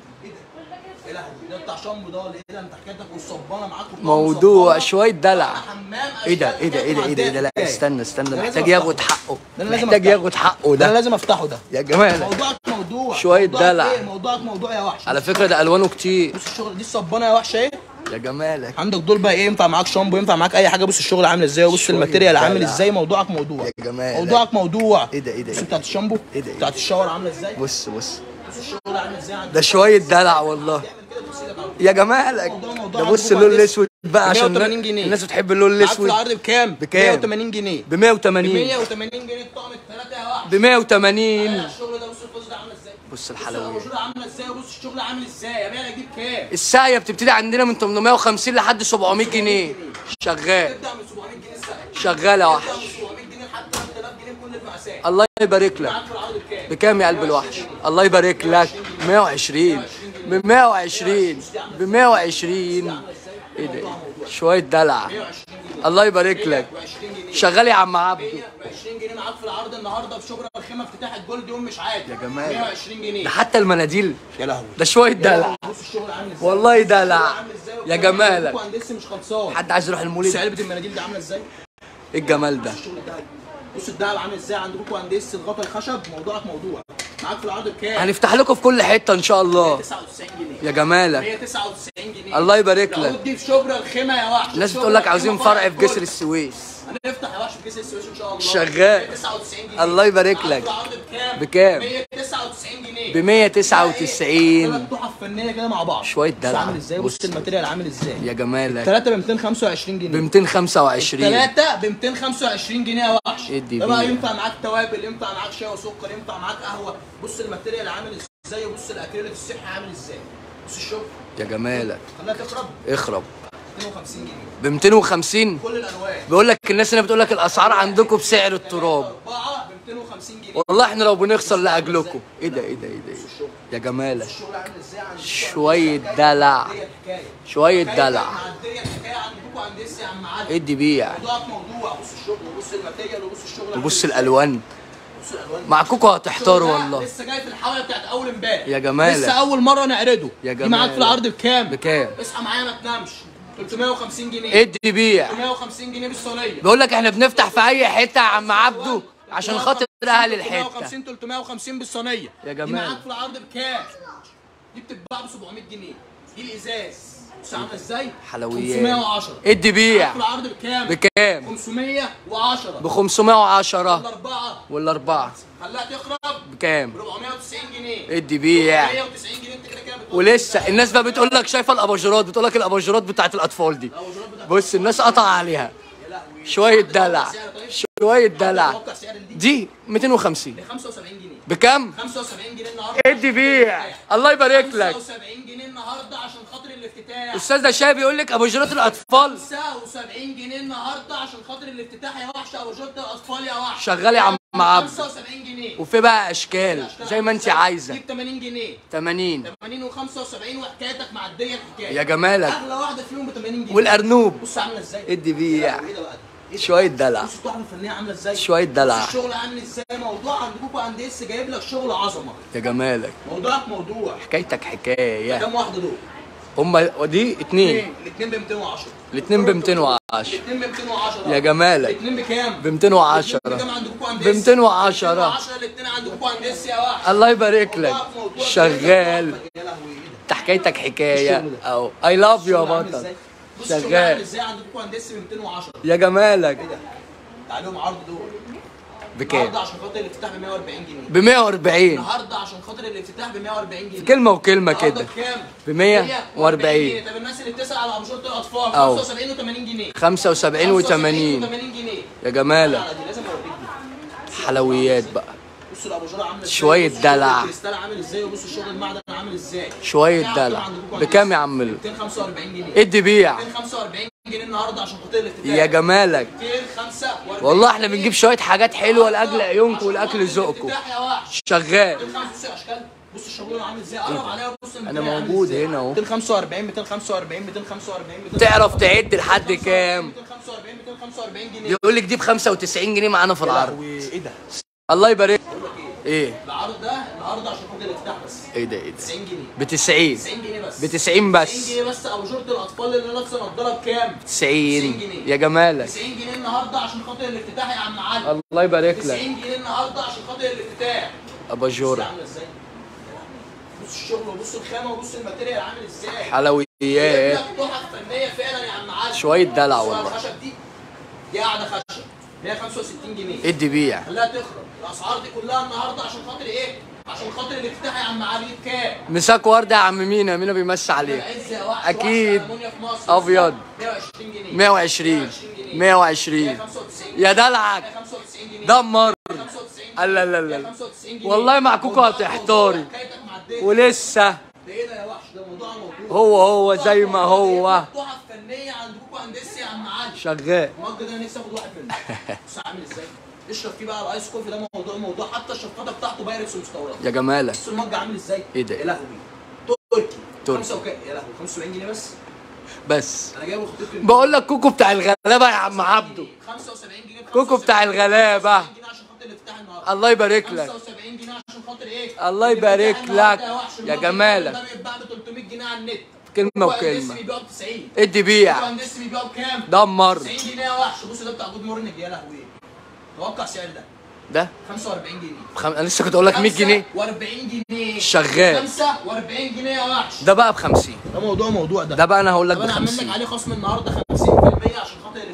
ايه ده؟ ده بتاع شامبو ده ولا ايه ده؟ انت حكايتك والصبانه معاك موضوع شويه دلع. حمام. ايه ده ايه ده ايه ده ايه ده ايه ده لا استنى استنى ده محتاج لازم ياخد أفتحه. حقه. ده أنا لازم محتاج أفتحه. ياخد حقه ده انا ده. لازم افتحه ده. يا جمالك. موضوعك موضوع. شوية موضوعك دلع. إيه؟ موضوعك موضوع يا وحش. على فكره ده الوانه كتير. بص الشغل دي الصبانه يا وحش ايه؟ يا جمالك. عندك دول بقى ايه ينفع معاك شامبو ينفع معاك اي حاجه. بص الشغل عامل ازاي وبص شوية الماتيريال عامل دلع. ازاي. موضوعك موضوع. يا جمالك. موضوعك موضوع. ايه ده ايه ده بص إيه ده؟ بتاعت الشامبو. إيه ده إيه ده؟ بتاعت الشاور عامله ازاي. بص بص بص الشغل عامل ازاي عندك. ده شويه دلع والله. يا جمالك. ده بص اللون الاسود بقى عشان مية وتمانين جنيه. الناس بتحب اللون معاك في الاسود. العرض بكام؟ بكام؟ مية وتمانين جنيه. ب مية وتمانين. مية وتمانين جنيه الطقم الثلاثه يا وحش. ب مية وتمانين. الشغل ده بص الفوز ده عامله ازاي. بص بص الحلويات. الاباجوره عامله ازاي وبص الشغل عامل ازاي. ابيع لك دي بكام؟ الساقية بتبتدي عندنا من تمنمية وخمسين لحد سبعمية جنيه. شغال. تبدا من سبعمية جنيه السنه. شغال يا تبدا وحش. من سبعمية جنيه لحد تلات آلاف جنيه كل المقاسات. الله يبارك لك. معاك في العرض بكام؟ بكام يا قلب الوحش؟ الله يبارك لك. مية وعشرين. ب مية وعشرين. ب مية وعشرين. ايه ده؟ شوية دلع. الله يبارك لك. شغال يا عم عبده. ب عشرين جنيه معاك في العرض النهارده في شبرا الخيمه افتتاح الجولد يوم مش عادي. يا جمال. مية وعشرين جنيه. ده حتى المناديل. يا لهوي. ده شوية دلع. بص الشغل عامل ازاي. والله دلع. عامل ازاي. يا جمالك. وهندسه مش خلصان. حد عايز يروح بص المولد؟ علبه المناديل دي عامله ازاي. ايه الجمال ده؟ الشغل الدهب. بص الدهب عامل ازاي عندكم هندسه الغطا الخشب. موضوعك موضوع. معاك في العرض بكام؟ هنفتح لكم في كل حتة ان شاء الله. مية وتسعة وتسعين جنيه. يا جمالك. مية وتسعة وتسعين جنيه. الله يبارك لك. العقود دي في شبرا الخيمه يا وحش. الناس بتقول لك عاوزين فرع في جسر السويس. هنفتح يا وحش في كيس اس ان شاء الله. شغال. تسعة وتسعين جنيه. الله يبارك لك. العرض بكام؟ بكام؟ مية وتسعة وتسعين جنيه. ب مية وتسعة وتسعين. ثلاث تحف فنيه كده مع بعض. شويه دلع. عامل ازاي؟ بص الماتيريال عامل ازاي يا جمالك. ثلاثة ب ميتين وخمسة وعشرين جنيه. ب ميتين وخمسة وعشرين. ثلاثة ب ميتين وخمسة وعشرين جنيه يا وحش. ادي ده بقى بيه. ينفع معاك توابل، ينفع معاك شاي وسكر، ينفع معاك قهوه. بص الماتيريال عامل ازاي، وبص الاكريليك الصحي عامل ازاي. بص الشغل يا جمالك. خليها تخرب. اخرب. ميتين وخمسين جنيه. ب ميتين وخمسين. كل الالوان. بيقول لك الناس هنا بتقول لك الاسعار عندكم بسعر التراب. أربعة ب ميتين وخمسين جنيه. والله احنا لو بنخسر لاجلكم. ايه ده ايه ده ايه ده إيه؟ يا جمالك. الشغل عامل ازاي عند شويه دلع. شويه دلع. معديه الحكايه عندكم عند اس يا عم علي. ادي بيع. موضوع موضوع. بص الشغل وبص الماتيريال وبص الشغل. وبص الالوان. بص الالوان. معكوكوا هتحتاروا والله. لسه جاي في الحلقه بتاعت اول امبارح. يا جمالك. لسه اول مره نعرضه. يا دي معاك في العرض بكام؟ بكام؟ اصحى معايا ما تنامش. تلتمية وخمسين جنيه. ادي بيع. تلتمية وخمسين جنيه بالصينيه. بيقول لك احنا بنفتح في اي حته يا عم عبده عشان خاطر اهل الحته. تلتمية وخمسين تلتمية وخمسين بالصينيه. يا دي جمال. معاك في العرض بكام؟ دي بتتباع ب سبعمية جنيه. دي الازاز. بص عامله ازاي؟ حلويات. خمسمية وعشرة. ادي بيع. معاك في العرض بكام؟ بكام؟ خمسمية وعشرة. ب خمسمية وعشرة. الاربعه. والاربعه خليها تخرب. بكام؟ ب أربعمية وتسعين جنيه. ادي بيع. أربعمية وتسعين جنيه انت كده كده بتقول. ولسه الناس بقى بتقول لك شايفه الاباجورات، بتقول لك الاباجورات بتاعت الاطفال دي. بص الناس قطع عليها. شويه دلع. شويه دلع. توقع سعر دي دي ميتين وخمسين. ب خمسة وسبعين جنيه. بكام؟ خمسة وسبعين جنيه النهارده. ادي بيع. الله يبارك لك. خمسة وسبعين جنيه النهارده عشان خاطر الافتتاح. استاذ ده شاي بيقول لك اباجورات الاطفال. خمسة وسبعين جنيه النهارده عشان خاطر الافتتاح يا وحش. اباجوره الاطفال يا وحش. شغال يا عم عبد. خمسة وسبعين جنيه. وفي بقى اشكال زي ما انت عايزه. دي ب تمانين جنيه. تمانين. تمانين و75 وحكايتك معديه الحكايه. يا جمالك. اغلى واحده فيهم ب تمانين جنيه. والارنوب. بص عامله ازاي. ادي بيع. ايه ده بقى؟ إيه ده؟ شويه دلع. بص التحفه الفنيه عامله ازاي. شويه دلع. بص الشغل عامل ازاي. موضوع عندكم عند اس جايب لك شغل عظمه. يا جمالك. موضوعك موضوع. حكايتك حكايه. كام واحده دول؟ هما ودي اتنين. الاثنين ب ميتين وعشرة. الاتنين ب ميتين وعشرة. الاثنين ب ميتين وعشرة. يا جمالك. الاثنين بكام؟ ب ميتين وعشرة. بكام عندكم عند ب ميتين وعشرة. ميتين وعشرة الاثنين عندكم عند اس يا واحد. الله يبارك لك. شغال. يا لهوي ايه ده؟ انت حكايتك حكايه اهو. اي لاف يو يا بطل. شغال. ازاي عندكم عند اس ب ميتين وعشرة. يا جمالك. ايه ده؟ عليهم عرض دول. بكام؟ النهارده عشان خاطر الافتتاح ب مية وأربعين جنيه. ب مية وأربعين. النهارده عشان خاطر الافتتاح ب مية وأربعين جنيه. كلمه وكلمه كده. النهارده بكام؟ ب مية وأربعين. طب الناس اللي بتسال على اباجوره الاطفال أو. خمسة وسبعين وتمانين جنيه. خمسة وسبعين وتمانين. وتمانين جنيه. يا جمالك. لا، دي لازم اوريك دي. حلويات بقى. بص الاباجوره عامله ازاي. شوية بص دلع. الشغل الكريستال عامل ازاي وبص الشغل المعدن عامل ازاي. شويه دلع. بكام يا عم؟ ميتين وخمسة وأربعين جنيه. ادي بيع. ميتين وخمسة وأربعين جنيه النهارده عشان خاطر الافتتاح. يا جمالك. ميتين وخمسة وأربعين. والله احنا بنجيب شويه حاجات حلوه لاجل عيونكم ولاكل ذوقكم. الافتتاح يا وحش. شغال. ميتين وخمسة وستين اشكال. بص الشغل عامل ازاي. قرب عليها بص انا موجود هنا اهو. ميتين وخمسة وأربعين ميتين وخمسة وأربعين ميتين وخمسة وأربعين. تعرف تعد لحد كام؟ ميتين وخمسة وأربعين ميتين وخمسة وأربعين جنيه. يقول لك دي ب خمسة وتسعين جنيه معانا في العرض. ايه ده؟ الله يبارك. بقول لك ايه؟ ايه؟ العرض ده النهارده عشان خاطر الافتتاح بس. ايه ده ايه ده؟ تسعين جنيه. ب تسعين. تسعين جنيه بس. ب تسعين بس. تسعين جنيه بس. اباجوره الاطفال اللي لابسه نضاره بكام؟ تسعين. جنيه. يا جمالك. تسعين جنيه النهارده عشان خاطر الافتتاح يا عم علي. الله يبارك لك. تسعين جنيه النهارده عشان خاطر الافتتاح. بص اباجوره. عامله ازاي. بص الشغل وبص الخامه وبص الماتيريال عامل ازاي. حلويات. تحف فنيه فعلا يا عم علي. شويه دلع والله. الخشب دي دي قاعده خشب مية وخمسة وستين جنيه. ادي بيع. خليها تخرب. الاسعار دي كلها النهارده عشان خاطر ايه؟ عشان خاطر الافتتاح يا عم علي. بكام؟ مساك ورده يا عم مينا. مينا بيمسي عليك. العز يا وحش. أكيد. وحش ألمونيا في مصر. أبيض. مية وعشرين جنيه. مية وعشرين. مية وعشرين. مية وخمسة وتسعين. يا دلعك. مية وخمسة وتسعين جنيه. دمر. مية وخمسة وتسعين لا لا لا مية لا. وخمسة وتسعين جنيه. والله معكوكوا هتحتاري. حكايتك معديه. ولسه. ده ايه ده يا وحش؟ ده موضوع موضوع. هو هو زي ما هو. تحف فنيه عندكم هندسه يا عم علي. شغال. المج ده انا نفسي اخد واحد منه. بص عامل ازاي؟ اشرب فيه بقى الايس كوفي ده موضوع موضوع. حتى الشفاطه بتاعته بايركس ومستورده. يا جمالك. بص المج عامل ازاي؟ ايه ده؟ يا لهوي. تركي. تركي. خمسة وكام؟ يا لهوي خمسة وسبعين جنيه بس. بس انا جايبه خطيط. بقول لك كوكو بتاع الغلابه يا عم عبده. خمسة وسبعين جنيه. كوكو بتاع الغلابه. خمسة وسبعين جنيه عشان خاطر الافتتاح النهارده. الله يبارك لك. خمسة وسبعين جنيه عشان خاطر ايه؟ الله يبارك لك يا جمالك. ده بيتباع ب تلتمية جنيه على النت. كلمه وكلمه. بيبيعوا ب تسعين. ادي بيع. الناس بيبيعوا بكام؟ دمر. تسعين جنيه يا وحش. بص ده بتاع جود مورنينج يا لهوي. توقع سعر ده. ده خمسة وأربعين جنيه. بخم... انا لسه كنت اقول لك مية جنيه. خمسة وأربعين جنيه. شغال. خمسة وأربعين جنيه يا وحش. ده بقى ب خمسين. ده موضوع موضوع ده. ده بقى انا هقول لك طب ب انا هعمل لك خمسين. عليه خصم النهارده خمسين في المية عشان خاطر الافتتاح.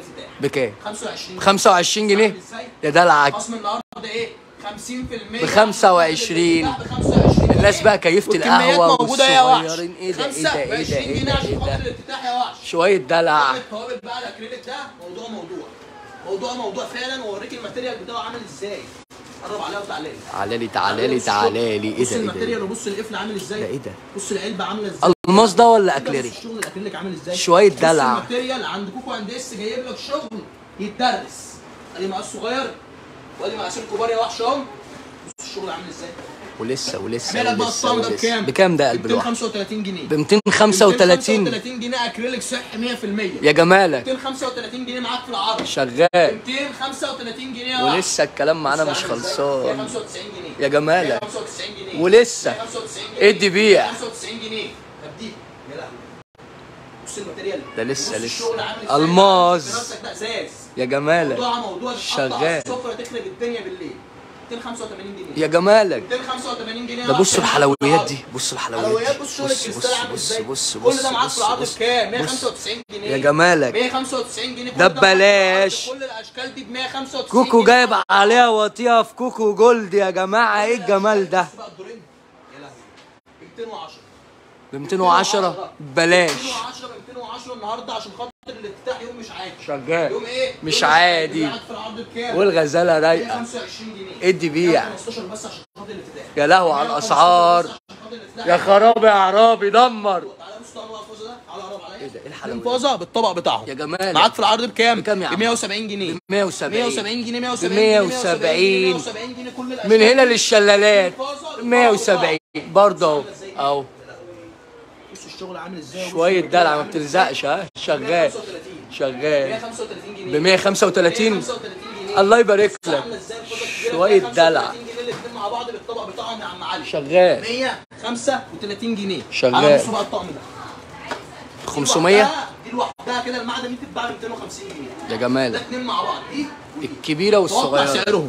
بكام؟ خمسة وعشرين ب خمسة وعشرين جنيه يا دلعك. خصم النهارده ايه؟ خمسين في المية ب خمسة وعشرين. ب خمسة وعشرين. الناس بقى كيفة القهوة موجوده يا وحش. والصغيرين. ايه ده ايه ده ايه ده خمسة وعشرين ايه جنيه ده عشان ايه خاطر ده؟ الافتتاح يا وحش. شوية دلع. التوابل بقى الاكريليك ده موضوع موضوع موضوع موضوع فعلا، واوريك الماتيريال بتاعه عامل ازاي. قرب عليها وتعالى لي. تعالى لي تعالى لي تعالى لي. ايه بص ده ايه الماتيريال ده؟ وبص القفل عامل ازاي. ده ايه ده؟ بص العلبه عامله ازاي. الماس ده ولا اكليري؟ بص الشغل الاكريليك عامل ازاي. شوية بص دلع. الماتيريال عند كوكو اند اس جايب لك شغل يتدرس. ادي مقاس صغير وادي مقاسين كبار يا وحش اهو. بص الشغل عامل ازاي. ولسه ولسه عامل لك بقى ولسه الطقم ده ولسه. بكام؟ بكام ده قلب ميتين الواحد؟ وخمسة وتلاتين جنيه. ب ميتين وخمسة وتلاتين. ميتين وخمسة وتلاتين جنيه اكريليك صحي مية في المية. يا جمالك. ميتين وخمسة وتلاتين جنيه معاك في العرض. شغال. ميتين وخمسة وتلاتين جنيه يا وحش. ولسه الكلام معانا مش خلصان. مية وخمسة وتسعين جنيه. يا جمالك. مية وخمسة وتسعين جنيه. ولسه. مية وخمسة وتسعين جنيه. ادي بيع. مية وخمسة وتسعين جنيه. طب دي يا لهوي. بص الماتيريال. ده لسه بص لسه. الشغل عامل ازاي. الماس. نفسك ده ازاز. يا جمالك. موضوع موضوع شغال. على السفره تخرب الدنيا بالليل. ميتين وخمسة وتمانين جنيه. يا جمالك. ميتين وخمسة وتمانين جنيه. ده بصوا الحلويات دي. بصوا الحلويات حلويات. دي. بص شغل بص الكريستال بص عامل بص ازاي. بص كل ده معاك بص في العرض بص بكام؟ مية بص. وخمسة وتسعين جنيه. يا جمالك. مية وخمسة وتسعين جنيه. ده كل معاك في ببلاش. العرض. كل الاشكال دي ب مية وخمسة وتسعين كوكو جنيه. جايب عليها وطيها في كوكو جولد يا جماعة. ايه الجمال ده؟ بص بقى الدورين. يا لهوي. ب ميتين وعشرة. ب ميتين وعشرة ببلاش. ميتين وعشرة ب ميتين وعشرة النهارده عشان خاطر الافتتاح يوم مش عادي. شغال. يوم ايه؟ مش يوم عادي. معاك في العرض بكام؟ والغزالة مية رايقة. وخمسة وعشرين جنيه. ادي بيع. خمستاشر بس عشان خاطر الافتتاح. يا لهوي على الاسعار. يا خرابي يا عرابي دمر. تعالى بص طقم الفازه ده. تعالى قرب عليا. ايه ده؟ ايه الحلاوه دي؟ الفازه بالطبق بتاعهم. يا جمال. معاك في العرض بكام؟ بكام يا عم؟ ب مية وسبعين جنيه. مية وسبعين. مية وسبعين جنيه. مية وسبعين ب مية جنيه. وسبعين. مية وسبعين جنيه كل الاشكال. من هنا للشلالات مية وسبعين برضه اهو اهو. بص الشغل عامل ازاي. شوية دلع ما بتلزقش. ها شغال شغال. مية وخمسة وتلاتين جنيه. ب مية وخمسة وتلاتين. مية وخمسة وتلاتين جنيه. الله يبارك لك. عامله ازاي الفازه الكبيره. شوية دلع. مية وخمسة وتلاتين جنيه الاثنين مع بعض بالطبق بتاعهم يا عم علي. شغال. مية وخمسة وتلاتين جنيه. شغال. على بصوا بقى الطقم ده. خمسمية. دي لوحدها كده المعدن دي بتتباع ب ميتين وخمسين جنيه. يا ده جمالك. اتنين مع بعض. دي الكبيرة توقع والصغيرة. سعرهم.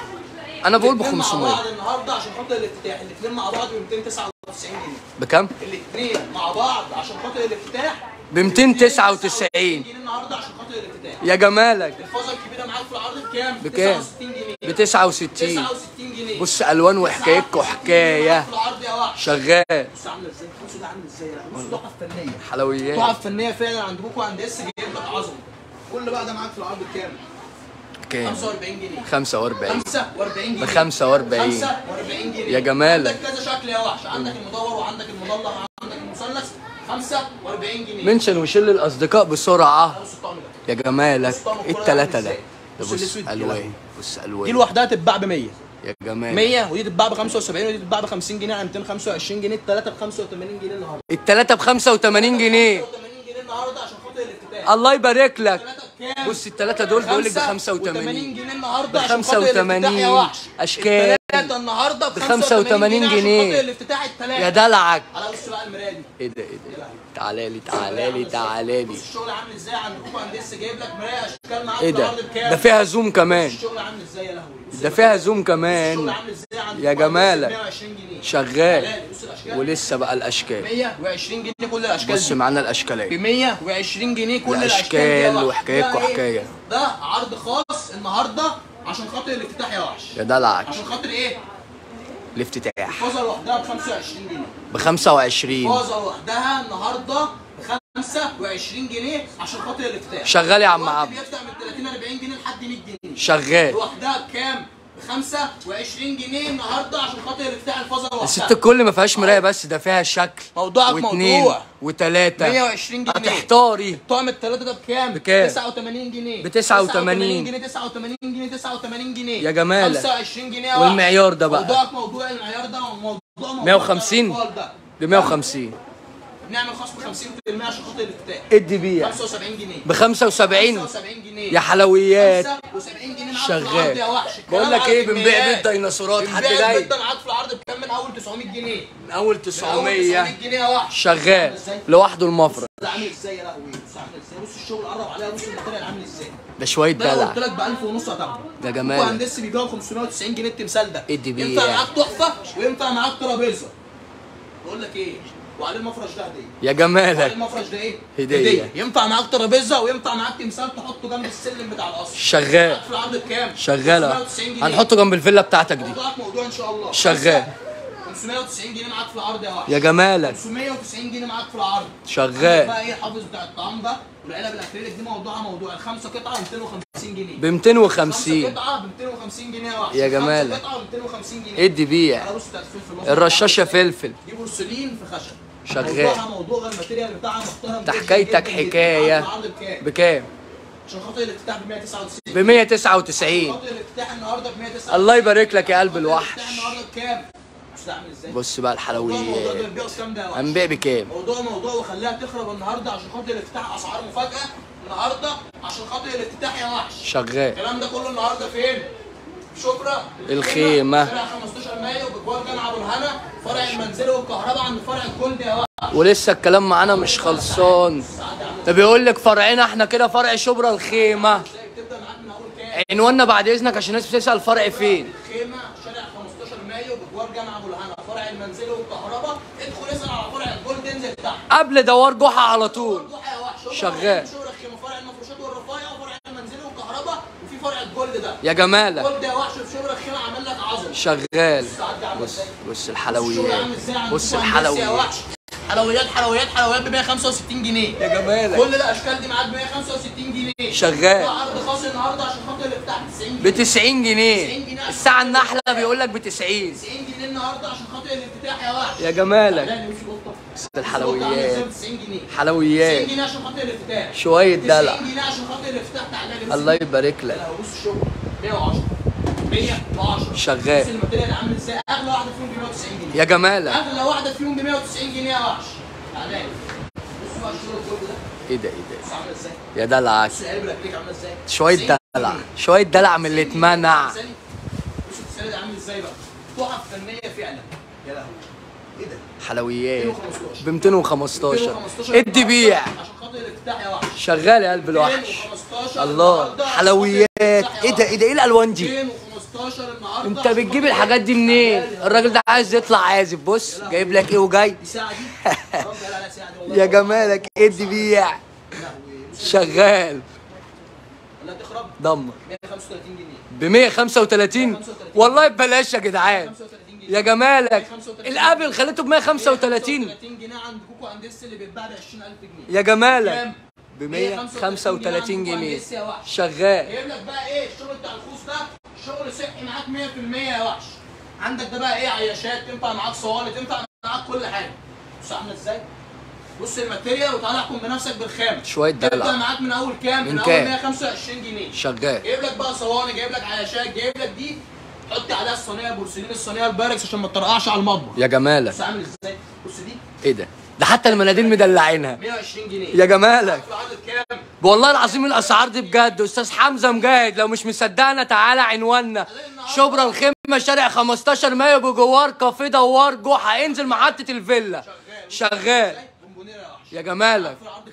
انا بقول ب الاتنين مع خمسمية. بعض النهارده عشان خاطر الافتتاح، الاثنين مع بعض ب ميتين وتسعة وتسعين جنيه. بكام؟ الاثنين مع بعض عشان خاطر الافتتاح ب ميتين وتسعة وتسعين جنيه النهارده عشان خاطر الافتتاح. يا جمالك. الفازه الكبيره معاك في العرض بكام؟ بكام؟ تسعة وستين جنيه. ب تسعة وستين. تسعة وستين جنيه. بص الوان وحكايتكوا حكايه. في العرض يا وحش. شغال. بص عامله ازاي. بص ده عامل ازاي. بص تحف فنيه. حلويات. تحف فنيه فعلا عند بوكو عند اس جايب لك عظمه. كل بقى ده معاك في العرض بكام؟ كام؟ خمسة وأربعين جنيه. خمسة وأربعين. خمسة وأربعين جنيه. ب خمسة وأربعين. خمسة وأربعين جنيه. يا جمالك. عندك كذا شكل يا وحش. عندك المدور وعندك المضلع وعندك المثلث. خمسة وأربعين جنيه. منشن وشل الاصدقاء بسرعه. بص الطقم ده. يا جمالك. بص طقم ايه الكرة التلاتة عامل ده؟ ازاي. ده بص بص الأسود. يا الوان. لهوي. بص دي الوان. لوحدها تتباع ب مية. يا جمالك. مية ودي تتباع ب خمسة وسبعين ودي تتباع ب خمسين جنيه على ميتين وخمسة وعشرين جنيه. الثلاثه ب خمسة وتمانين جنيه النهارده. التلاتة ب خمسة وتمانين جنيه. خمسة وتمانين جنيه النهارده عشان خاطر الافتتاح. الله يبارك لك. الثلاثه بكام؟ بص التلاتة دول بيقول لك ب خمسة وتمانين. جنيه النهارده ب عشان خمسة خاطر الافتتاح وتمانين يا وحش. أشكال. الثلاثه النهارده ب خمسة وتمانين عشان جنيه. خاطر الافتتاح الثلاثه. يا دلعك. على بص بقى المرايه دي. ايه ده ايه ده؟ تعالى لي تعالى لي تعالى لي. بص الشغل عامل ازاي عند كوكو اند اس جايب لك مرايه اشكال معاك ايه في ده؟ العرض بكام؟ ده فيها زوم كمان. الشغل عامل ازاي يا لهوي. بص ده فيها زوم الشغل كمان. عامل ازاي عند يا كوكو أند إس جمالك. مية وعشرين جنيه. شغال. بص الاشكال. ولسه بقى الاشكال. مية وعشرين جنيه كل الاشكال بص دي. معانا ب الاشكالات. مية وعشرين جنيه كل الاشكال الأشكال دي يا وحش. وحكايتكوا ده إيه؟ حكاية. ده عرض خاص النهارده عشان خاطر الافتتاح يا وحش. يا دلعك. عشان خاطر ايه؟ الافتتاح فازه لوحدها ب خمسة وعشرين جنيه. ب خمسة وعشرين. فازه لوحدها النهارده ب خمسة وعشرين جنيه عشان خاطر الافتتاح. شغال يا عم الوقت عبد. بيفتح من تلاتين أربعين جنيه لحد مية جنيه. شغال. لوحدها بكام؟ ب خمسة وعشرين جنيه النهارده عشان خاطر الافتتاح الفازه لوحدها. الست الكل ما فيهاش مرايه بس ده فيها شكل. موضوعك واثنين موضوع. وثلاثة. مية وعشرين جنيه. هتحتاري. طقم الثلاثة ده بكام؟ بكام؟ تسعة وتمانين جنيه. ب تسعة وتمانين جنيه. تسعة وتمانين جنيه. تسعة وتمانين جنيه. يا جمالك. خمسة وعشرين جنيه. والمعيار ده بقى. موضوعك موضوع المعيار ده وموضوع موضوع مية وخمسين. ده. ب مية وخمسين. نعمل خصم خمسين في المية عشان خاطر الافتتاح. ادي بيع. خمسة وسبعين جنيه. ب خمسة وسبعين. خمسة وسبعين جنيه. يا حلويات. خمسة وسبعين جنيه معاك في شغال. العرض يا وحش. بقول لك الكلام ايه على بنبيع الكميات. بيت ديناصورات حد بنبيع جاي البيت ده معاك في العرض بكام من اول تسعمية جنيه. من اول من تسعمية. أول جنيه يا وحش. شغال لوحده المفرق. ده عامل ازاي يا لهوي. بص عامل ازاي. بص الشغل قرب عليها. بص الماتيريال عامل ازاي. ده شويه ده لو قلت دلع. لك ب ألف ونص هتاخده. ده جمال. كوكو هندسي بيبيعه ب خمسمية وتسعين جنيه التمثال ده. ادي بيه ينفع يعني. معاك تحفه وينفع معاك ترابيزه. بقول لك ايه؟ وعليه المفرش ده هديه. يا وعليه جمالك المفرش ده ايه؟ هدية. ينفع معاك ترابيزه وينفع معاك تمثال تحطه جنب السلم بتاع القصر. شغال في العرض بكام؟ شغالة. خمسمية وتسعين جنيه. هنحطه جنب الفيلا بتاعتك دي. موضوعك موضوع ان شاء الله. شغال. خمسمية وتسعين جنيه معاك في العرض يا وحش. يا جمالك خمسمية وتسعين جنيه معاك في العرض. شغال. بقى ايه الحافظ بتاع الطعام ده والعلب الاكريليك دي موضوعها موضوع الخمسه قطعه مئتين وخمسين جنيه. ب مئتين وخمسين. خمسه قطعه ب مئتين وخمسين جنيه يا وحش. يا جمالك. خمسه قطعه ب مئتين وخمسين جنيه. ادي بيع. بص بتاعت الفلفل الرشاشه فلفل. دي بورسلين في خشب. شغال. موضوعها موضوع الماتيريال بتاعها محترم. ده حكايتك حكايه. بكام؟ عشان خاطر الافتتاح ب مئة وتسعة وتسعين. ب مئة وتسعة وتسعين. عشان خاطر الافتتاح النهارده ب مئة وتسعة وتسعين. الله يبارك لك يا قلب الوحش. الافتتاح النهارده بكام؟ بص عامل ازاي؟ بص بقى الحلويات. موضوع ده بيبيعوا كام ده يا وحش؟ هنبيع بكام؟ موضوع موضوع وخليها تخرب النهارده عشان خاطر الافتتاح اسعار مفاجاه النهارده عشان خاطر الافتتاح يا وحش. شغال. الكلام ده كله النهارده فين؟ شبرا الخيمة. شارع خمستاشر مايو بجوار جامع ابو الهنا فرع المنزلي والكهرباء عند فرع الجولد يا وحش. ولسه الكلام معانا مش خلصان. ده بيقول لك فرعنا احنا كده فرع شبرا الخيمة. تبدا معاك من اول كام؟ عنواننا بعد اذنك عشان الناس بتسأل الفرع فين. الخيمة شارع خمستاشر مايو بجوار جامع ابو الهنا فرع المنزلي والكهرباء ادخل اسال على فرع الجولد انزل تحت. قبل دوار جحا على طول. شغال. شغال. فرع المفروشات والرفايع وفرع المنزلي والكهرباء وفي فرع الجولد ده. يا جمالك. الجولد يا وحش في شبرا الخيمة عامل لك عظمه. شغال. بص بص الحلويات. بص الحلويات. حلويات حلويات حلويات ب مئة وخمسة وستين جنيه. يا جمالك. كل الاشكال دي معاك ب مئة وخمسة وستين جنيه. شغال. عرض خاص النهارده عشان خاطر الافتتاح ب تسعين جنيه. ب تسعين جنيه. الساعة النحلة بيقول لك ب تسعين. تسعين جنيه النهارده عشان خاطر الافتتاح يا وحش. يا جمالك. بص الحلويات. تسعين جنيه. حلويات. تسعين جنيه عشان خاطر الافتتاح. شوية دلع. تسعين جنيه عشان خاطر الافتتاح. تعالى الله يبارك لك. بص الشغل مئة وعشرة مئة وعشرة. شغال. بص الماتيريال عامل ازاي؟ اغلى واحده فيهم ب مئة وتسعين جنيه. يا جمالك. اغلى واحده فيهم ب مئة وتسعين جنيه يا وحش. تعالى بص بقى الشغل كله ده. ايه ده ايه ده؟ بص عامله ازاي؟ يا دلعك. بص العلبه الاكريليك عامله ازاي؟ شوية دلع. شوية دلع من اللي اتمنع. بص التسالي ده عامل ازاي بقى؟ تحف فنيه فعلا. يا لهوي. ايه ده؟ حلويات. مئتين وخمستاشر. ب مئتين وخمستاشر. مئتين وخمستاشر. ادي بيع. عشان خاطر الافتتاح يا وحش. شغال يا قلب الوحش. مئتين وخمستاشر الله. حلويات. ايه ده ايه ده ايه الالوان دي؟ مئتين وخمستاشر النهارده. انت بتجيب الحاجات دي منين؟ الراجل ده عايز يطلع عازف. بص جايب لك ايه وجاي. دي ساعه دي. يا جمالك ادي بيع. شغال. ولا تخرب. دمر. مئة وخمسة وثلاثين جنيه. ب مئة وخمسة وثلاثين. والله ببلاش يا جدعان. يا جمالك. الابل خليته ب مئة وخمسة وثلاثين. مئة وخمسة وثلاثين جنيه عند كوكو انديس اللي بيتباع ب عشرين ألف جنيه. يا جمالك. كام؟ ب مئة وخمسة وثلاثين جنيه. شغال. جايب لك بقى ايه الشغل بتاع الخوص ده؟ شغل صحي معاك مئة في المئة يا وحش. عندك ده بقى ايه عياشات تنفع معاك صواني تنفع معاك كل حاجه. بص عامله ازاي؟ بص الماتيريال وتعالى احكم بنفسك بالخام. شويه دلع. تبدا معاك من اول كام؟ من, من كام؟ اول مئة وخمسة وعشرين جنيه. شغال. جايب لك بقى صواني جايب لك عياشات جايب لك دي حط عليها الصينيه بورسلين الصينيه البايركس عشان ما تطرقعش على المطبخ. يا جمالك. بص عامل ازاي؟ بص دي ايه ده؟ ده حتى المناديل مدلعينها. مئة وعشرين جنيه. يا جمالك. كام؟ والله العظيم الاسعار دي بجد. استاذ حمزه مجاهد لو مش مصدقنا تعالى عنواننا شبرا الخيمه شارع خمستاشر مايو بجوار كافيه دوار جحا. انزل محطه الفيلا. شغال. يا جمالك.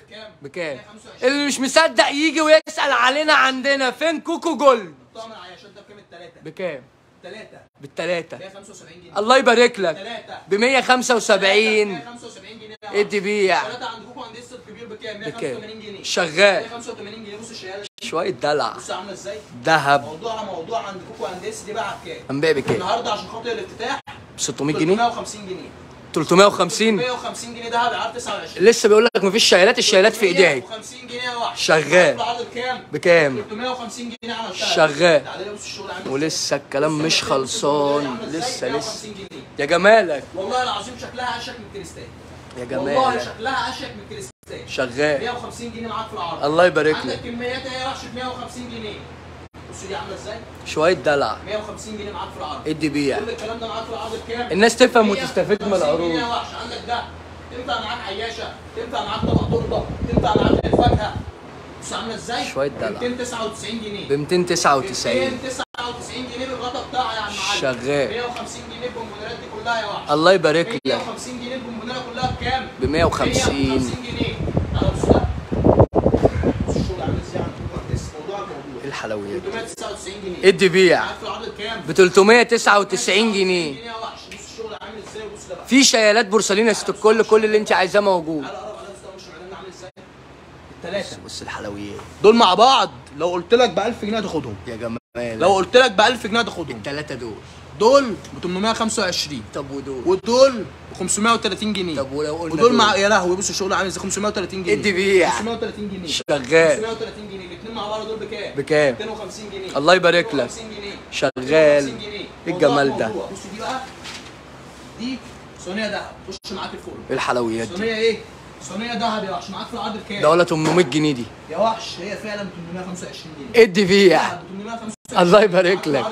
بكام؟ اللي مش مصدق يجي ويسال علينا عندنا فين كوكو جولد. طقم العياشات ده بكام التلاته؟ بكام؟ تلاتة. بالتلاتة. مئة وخمسة وسبعين جنيه. الله يبارك لك. تلاتة. ب مئة وخمسة وسبعين. مئة وخمسة وسبعين جنيه. ادي بيع. تلاتة عند كوكو عند الست الكبير بكام؟ مئة وخمسة وثمانين جنيه. شغال. مئة وخمسة وثمانين جنيه. بص الشهاده شوية دلع. بص عامله ازاي؟ دهب. موضوعها موضوع عند كوكو عند اس دي بقى بكام؟ هنبيع بكام؟ النهارده عشان خاطر الافتتاح ب ستمية جنيه. ثلاثمئة وخمسين جنيه. ثلاثمئة وخمسين. ثلاثمئة وخمسين جنيه دهب عرض تسعة وعشرين. لسه بيقول لك مفيش شايلات. الشايلات في ايديها. ثلاثمئة وخمسين جنيه يا وحش. شغال. العرض بكام؟ بكام؟ ثلاثمئة وخمسين جنيه عملتها. شغال. تعالى بص الشغل عامل ولسه الكلام مش خلصان. لسه مئة لسه. وخمسين جنيه. يا جمالك. والله العظيم شكلها اشيك من الكريستال. يا والله جمالك. شكلها اشيك من الكريستال. شغال. مئة وخمسين جنيه معاك في العرض. الله يبارك عندك لك. كميات اهي يا وحش ب مئة وخمسين جنيه. بص دي عامله ازاي؟ شوية دلع. مئة وخمسين جنيه معاك في العرض. ادي بيع. كل الكلام ده معاك في العرض بكام؟ الناس تفهم وتستفيد من مئة وخمسين العروض. جنيه يا وحش. عندك ده تنفع معاك عياشه، تنفع معاك طبق تورته، تنفع معاك الفاكهه. بص عامله ازاي؟ شوية دلع. مئتين وتسعة وتسعين جنيه. ب مئتين وتسعة وتسعين. مئتين وتسعة وتسعين جنيه بالغطا بتاعها يا عم معلم. شغال. مئة وخمسين جنيه البونبونيرات دي كلها يا وحش. الله يبارك لك. مئة وخمسين جنيه البونبونيره كلها بكام؟ ب مئة وخمسين. مئة وخمسين جنيه. تعالى بص ده. بص الشغل عامل ازاي عند كوكو عند اس. موضوع الموضوع. الحلويات. ثلاثمئة وتسعة وتسعين جنيه. ادي بيع. عارف العرض بكام؟ ب ثلاثمئة وتسعة وتسعين جنيه. يا وحش. بص الشغل عامل ازاي. بص ده بقى. في شيالات بورسلين ستوكل، كل اللي انت عايزاه موجود. تعالى قرب عليها بس، وش معدن عامل ازاي؟ الثلاثه بص الحلويات دول مع بعض لو قلت لك ب ألف جنيه تاخدهم. يا جمال. لو قلت لك ب ألف جنيه تاخدهم. الثلاثه دول دول ب ثمنمية وخمسة وعشرين. طب ودول؟ ودول ب خمسمية وتلاتين جنيه. طب ولو قلنا ودول مع يا لهوي بص الشغل عامل ازاي، خمسمية وتلاتين جنيه. ادي بيع. خمسمية وتلاتين جنيه شغال. خمسمية وتلاتين جنيه الاثنين مع بعض دول بكام؟ بكام؟ ميتين وخمسين جنيه. الله يبارك لك. ميتين وخمسين جنيه. شغال. ايه الجمال ده؟ بص دي بقى، دي صينيه دهب، خش معاك الفرن. ايه الحلويات دي؟ صينيه ايه؟ صينيه دهب يا وحش، معاك في العرض بكام؟ ده ولا تمنمية جنيه دي يا وحش هي فعلا ثمنمية وخمسة وعشرين جنيه. ادي بيع. ثمنمية وخمسة وعشرين. الله يبارك لك.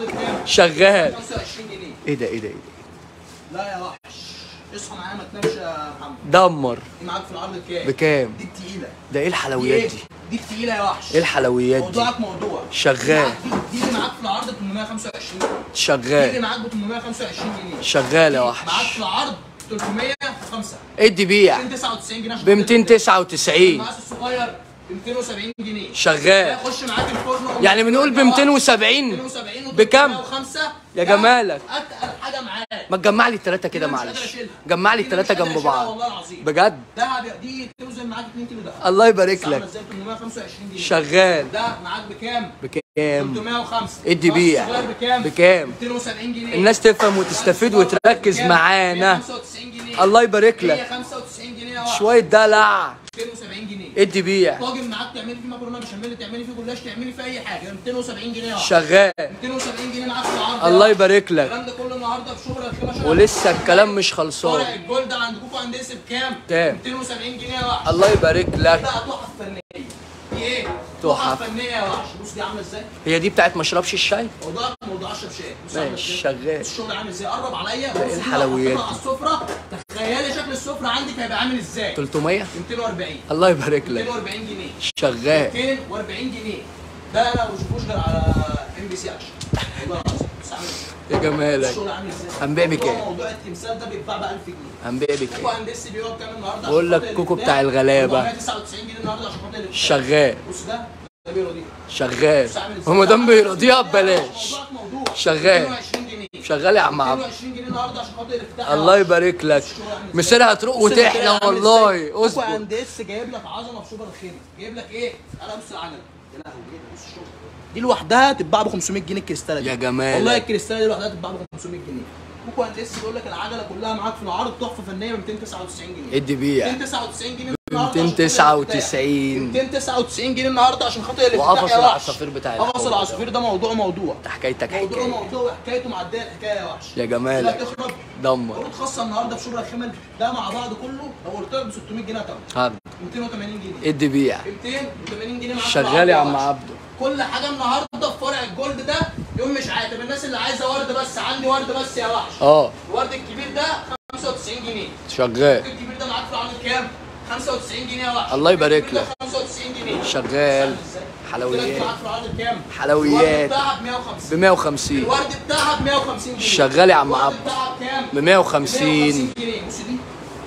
شغال. خمسة وعشرين جنيه. ايه ده ايه ده ايه ده؟ لا يا وحش اصحى معايا ما تنامش يا محمد. دمر. دي معاك في العرض بكام؟ بكام؟ دي التقيله. ده ايه دي الحلويات ايه؟ دي؟ دي التقيله يا وحش. ايه الحلويات دي؟ موضوعك موضوع. شغال. دي اللي معاك في العرض ب ثمنمية وخمسة وعشرين. دي اللي شغال. معاك ب ثمنمية وخمسة وعشرين جنيه. شغال يا معاك وحش. في العرض تلتمية وخمسة. ادي بيع. ميتين وتسعة وتسعين جنيه عشان ب ميتين وتسعة وتسعين. المقاس الصغير ب ميتين وسبعين جنيه. شغال. خش معاك الفرن. يعني بنقول ب ميتين وسبعين. ميتين وسبعين بكام؟ وخمسة. يا جمالك. اتقل حاجه معاك. ما تجمع لي الثلاثه كده دي مش معلش. قادر أشيلها. جمع لي دي الثلاثه مش قادر جنب أشيلها بعض والله العظيم. بجد. دهب دي توزن معاك اتنين كيلو دهب. الله يبارك عامله لك. ازاي؟ ثمنمية وخمسة وعشرين جنيه. شغال. ده معاك بكام؟ بكام؟ تلتمية وخمسة. ادي بيع. الصغير بكام؟ بكام؟ ميتين وسبعين جنيه. الناس تفهم وتستفيد وتركز بكام؟ معانا. مية وخمسة وتسعين جنيه. الله يبارك لك. مية وخمسة وتسعين جنيه يا واحد. شويه دلع. ميتين وسبعين جنيه. ادي بيع. طاجن معاك تعملي فيه مكرونه بشاميل، تعملي فيه جلاش، تعملي فيه اي حاجه ميتين وسبعين جنيه يا واحد. شغال. ميتين وسبعين جنيه معاك في العرض. الله يبارك لك. الكلام ده كله النهارده في شغل الخيمه. ولسه الكلام مش خلصان. فرع الجولد عندكم عند اس بكام؟ كام؟ ميتين وسبعين جنيه يا وحش. الله يبارك لك. ده تحف فنيه. دي ايه؟ تحف. تحف فنيه يا وحش. بص دي عامله ازاي؟ هي دي بتاعت ما اشربش الشاي؟ موضوعك موضوع اشرب شاي. بص عامله ماشي. ازاي؟ شغال. بص الشغل عامل ازاي؟ قرب عليا. ده ايه الحلويات على السفره. تخيلي شكل السفره عندك هيبقى عامل ازاي؟ تلتمية. ميتين وأربعين. الله يبارك لك. ميتين وأربعين جنيه. شغال. ميتين وأربعين جنيه. ده انا ما بشوفوش غير على ام بي سي اكشن. والله العظيم. بص عامل ازاي؟ يا جمالك. الشغل عامل ازاي؟ هنبيع بكام؟ موضوع التمثال ده بيتباع ب ألف جنيه. هنبيع كوكو بكام؟ هندسي بيقعد كام النهارده؟ بقول لك كوكو بتاع الغلابه. أربعمية وتسعة وتسعين جنيه النهارده عشان خاطر البتاع. شغال. بص ده ده بيرضيها. شغال. بص عامل ازاي؟ هو دام بيرضيها ببلاش. موضوعك موضوع. شغال. ميتين وعشرين جنيه. شغال يا عم عبد. ميتين وعشرين جنيه النهارده عشان خاطر الافتتاح. الله يبارك لك. مسيرها هتروق وتحلى والله. كوكو اصبر. هندسي جايب لك عظمه في سوبر الخيمه، جايب لك ايه؟ انا بص العجله. يا لهوي ايه ده؟ بص الشغل. دي لوحدها تتباع ب خمسمية جنيه الكريستاله دي. يا جمال. والله الكريستاله دي لوحدها تتباع ب خمسمية جنيه. كوكو هندسي بيقول لك العجله كلها معاك في العرض تحفه فنيه ب ميتين وتسعة وتسعين جنيه. ادي بيع. ميتين وتسعة وتسعين جنيه النهارده. ميتين وتسعة وتسعين. ميتين وتسعة وتسعين جنيه النهارده عشان خاطر الافتتاح. وقفص يا وحش. العصافير بتاع قفص الحوض. العصافير ده موضوع موضوع. ده حكايتك موضوع حكايه. موضوع وحكايته معديه الحكايه يا وحش. يا جمالك. لا تخرب. دمر. عروض خاصه النهارده في شبرا الخيمه ده مع بعض كله لو قلت لك ب ستمية جنيه هتاخده. هارد. ميتين وتمانين جنيه. ادي بيع. ميتين وتمانين جنيه معاك. شغال يا عم عبده. كل حاجه النهارده في فرع الجولد ده يوم مش عاتب. الناس اللي عايزه ورد بس عندي ورد بس يا وحش. اه. الورد الكبير ده خمسة وتسعين جنيه. شغال. الكبير ده معاك في العرض كام؟ خمسة وتسعين جنيه يا وحش. الله يبارك الكبير ده لك. خمسة وتسعين جنيه. شغال. حلويات. حلويات. معاك في العرض كام؟ حلويات. الورد بتاعها ب مية وخمسين. ب مية وخمسين. الورد بتاعها ب مية وخمسين جنيه. شغال يا عم عبد. الورد بتاعها بكام؟ ب مية وخمسين. جنيه. بص دي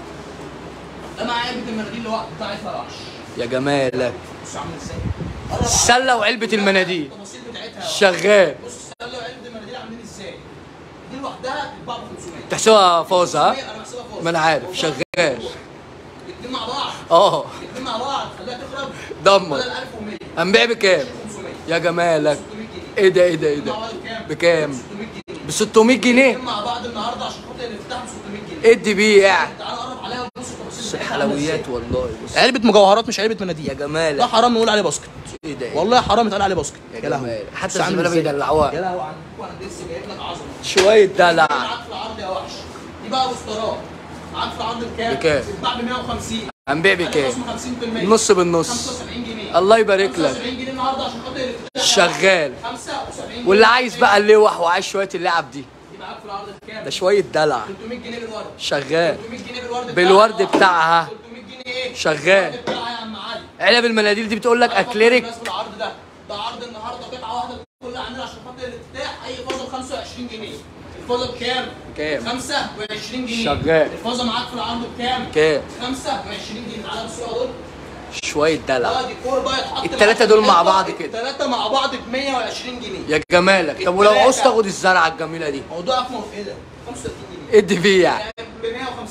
ده معايا علبه المناديل لوحده بتاعتها يا وحش. يا جمالك. بص عامل ازاي؟ السله وعلبه المناديل. التفاصيل بتاعتها يا وحش. شغال. بص السله وعلبه المناديل عاملين ازاي؟ دي لوحدها بتتباع ب خمسمية. تحسبها فوز ها؟ انا بحسبها فاضي. ما انا عارف. شغال. الاثنين مع بعض. اه. الاثنين مع بعض خليها تخرب. دمر. بدل ألف ومية. هنبيع بكام؟ خمسمية. يا جمالك. ستمية جنيه. ايه ده ايه ده ايه مع ده؟ بعض بكام؟ بكام؟ ستمية جنيه. ب ستمية جنيه. الاثنين مع بعض النهارده عشان خاطر الافتتاح ب ستمية جنيه. ادي بيع. تعالى قرب عليها وبص التفاصيل. حلويات والله. بص. علبه مجوهرات مش علبه مناديل. يا جمالك. ده حرام نقول عليه باسكت. ايه ده إيه؟ والله حرام يتقال عليه باسكت. يا يا لهوي. جمال. حتى بص عامل الزباله إزاي؟ بيدلعوها. يا لهوي عنك وانا لسه جايب لك عظمه. شويه دلع. معاك في العرض يا وحش. دي بقى وسطرات. معاك في العرض بكام؟ بكام؟ بتتباع ب مية وخمسين. هنبيع بكام؟ خصم خمسين بالمية. نص بالنص. خمسة وسبعين جنيه. الله يبارك خمسة لك. وسبعين جنيه النهارده عشان خاطر الافتتاح. شغال. خمسة وسبعين جنيه. واللي عايز بقى اللوح وعايز شويه اللعب دي، دي معاك في العرض بكام؟ ده شويه دلع. تلتمية جنيه بالورد. شغال. تلتمية جنيه بالورد. بالورد بتاعها. تلتمية جنيه ايه؟ شغال. الورد بتاعها يا عم علي. علب المناديل دي بتقول لك اكليريك. الناس بالعرض ده ده عرض النهارده قطعه واحده كل عندنا عشان خاطر الافتتاح. اي فازه ب خمسة وعشرين جنيه. الفازه بكام؟ بكام؟ خمسة وعشرين جنيه. شغال. الفازه معاك في العرض بكام؟ كام؟ خمسة وعشرين جنيه. تعالى بصوا دول. شويه دلع. اه ديكور بقى يتحط. التلاتة دول مع بعض كده. الثلاثه مع بعض ب مية وعشرين جنيه. يا جمالك. طب ولو عاوز تاخد الزرعه الجميله دي، موضوعك مو ايه ده؟ خمسة وتلاتين جنيه. ادي بيع. ب مية وخمسين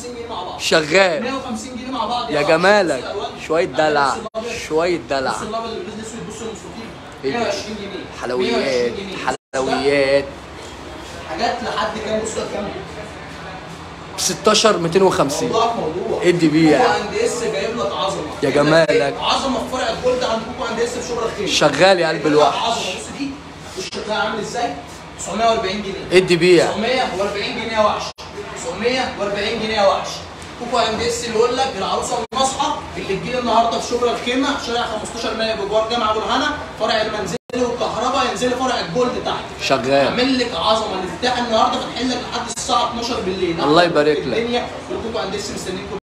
شغال مية وخمسين جنيه مع بعض يا جمالك. شويه دلع شويه دلع. بص الابيض اللي بالنسبه للاسود، بص المستطيل إيه ده؟ مية وعشرين جنيه حلويات مية وعشرين جنيه. حلويات حاجات لحد كام؟ بص كام؟ ستاشر ميتين وخمسين. موضوعك موضوع. ادي بيع كوكو اند اس جايب لك عظمه يا جايب لك جمالك. إيه؟ عظمه في فرع الجولد عند كوكو اند اس في شبرا الخيمه. شغال يا قلب الوحش. عظمه. بص دي الشكل عامل ازاي؟ تسعمية واربعين جنيه. ادي بيع تسعمية واربعين جنيه يا وحش. تسعمية واربعين جنيه يا وحش. كوكو اند اس اللي يقول لك العروسه الناصحه اللي تجي لي النهارده في شبرا الخيمه شارع خمستاشر مايو بجوار جامع ابو الهنا فرع المنزلي والكهرباء، ينزل فرع الجولد تحت. شغال. اعمل لك عظمه الافتتاح النهارده فاتحين لك لحد الساعه اتناشر بالليل. الله يبارك لك. الدنيا كوكو اند اس مستنيكم.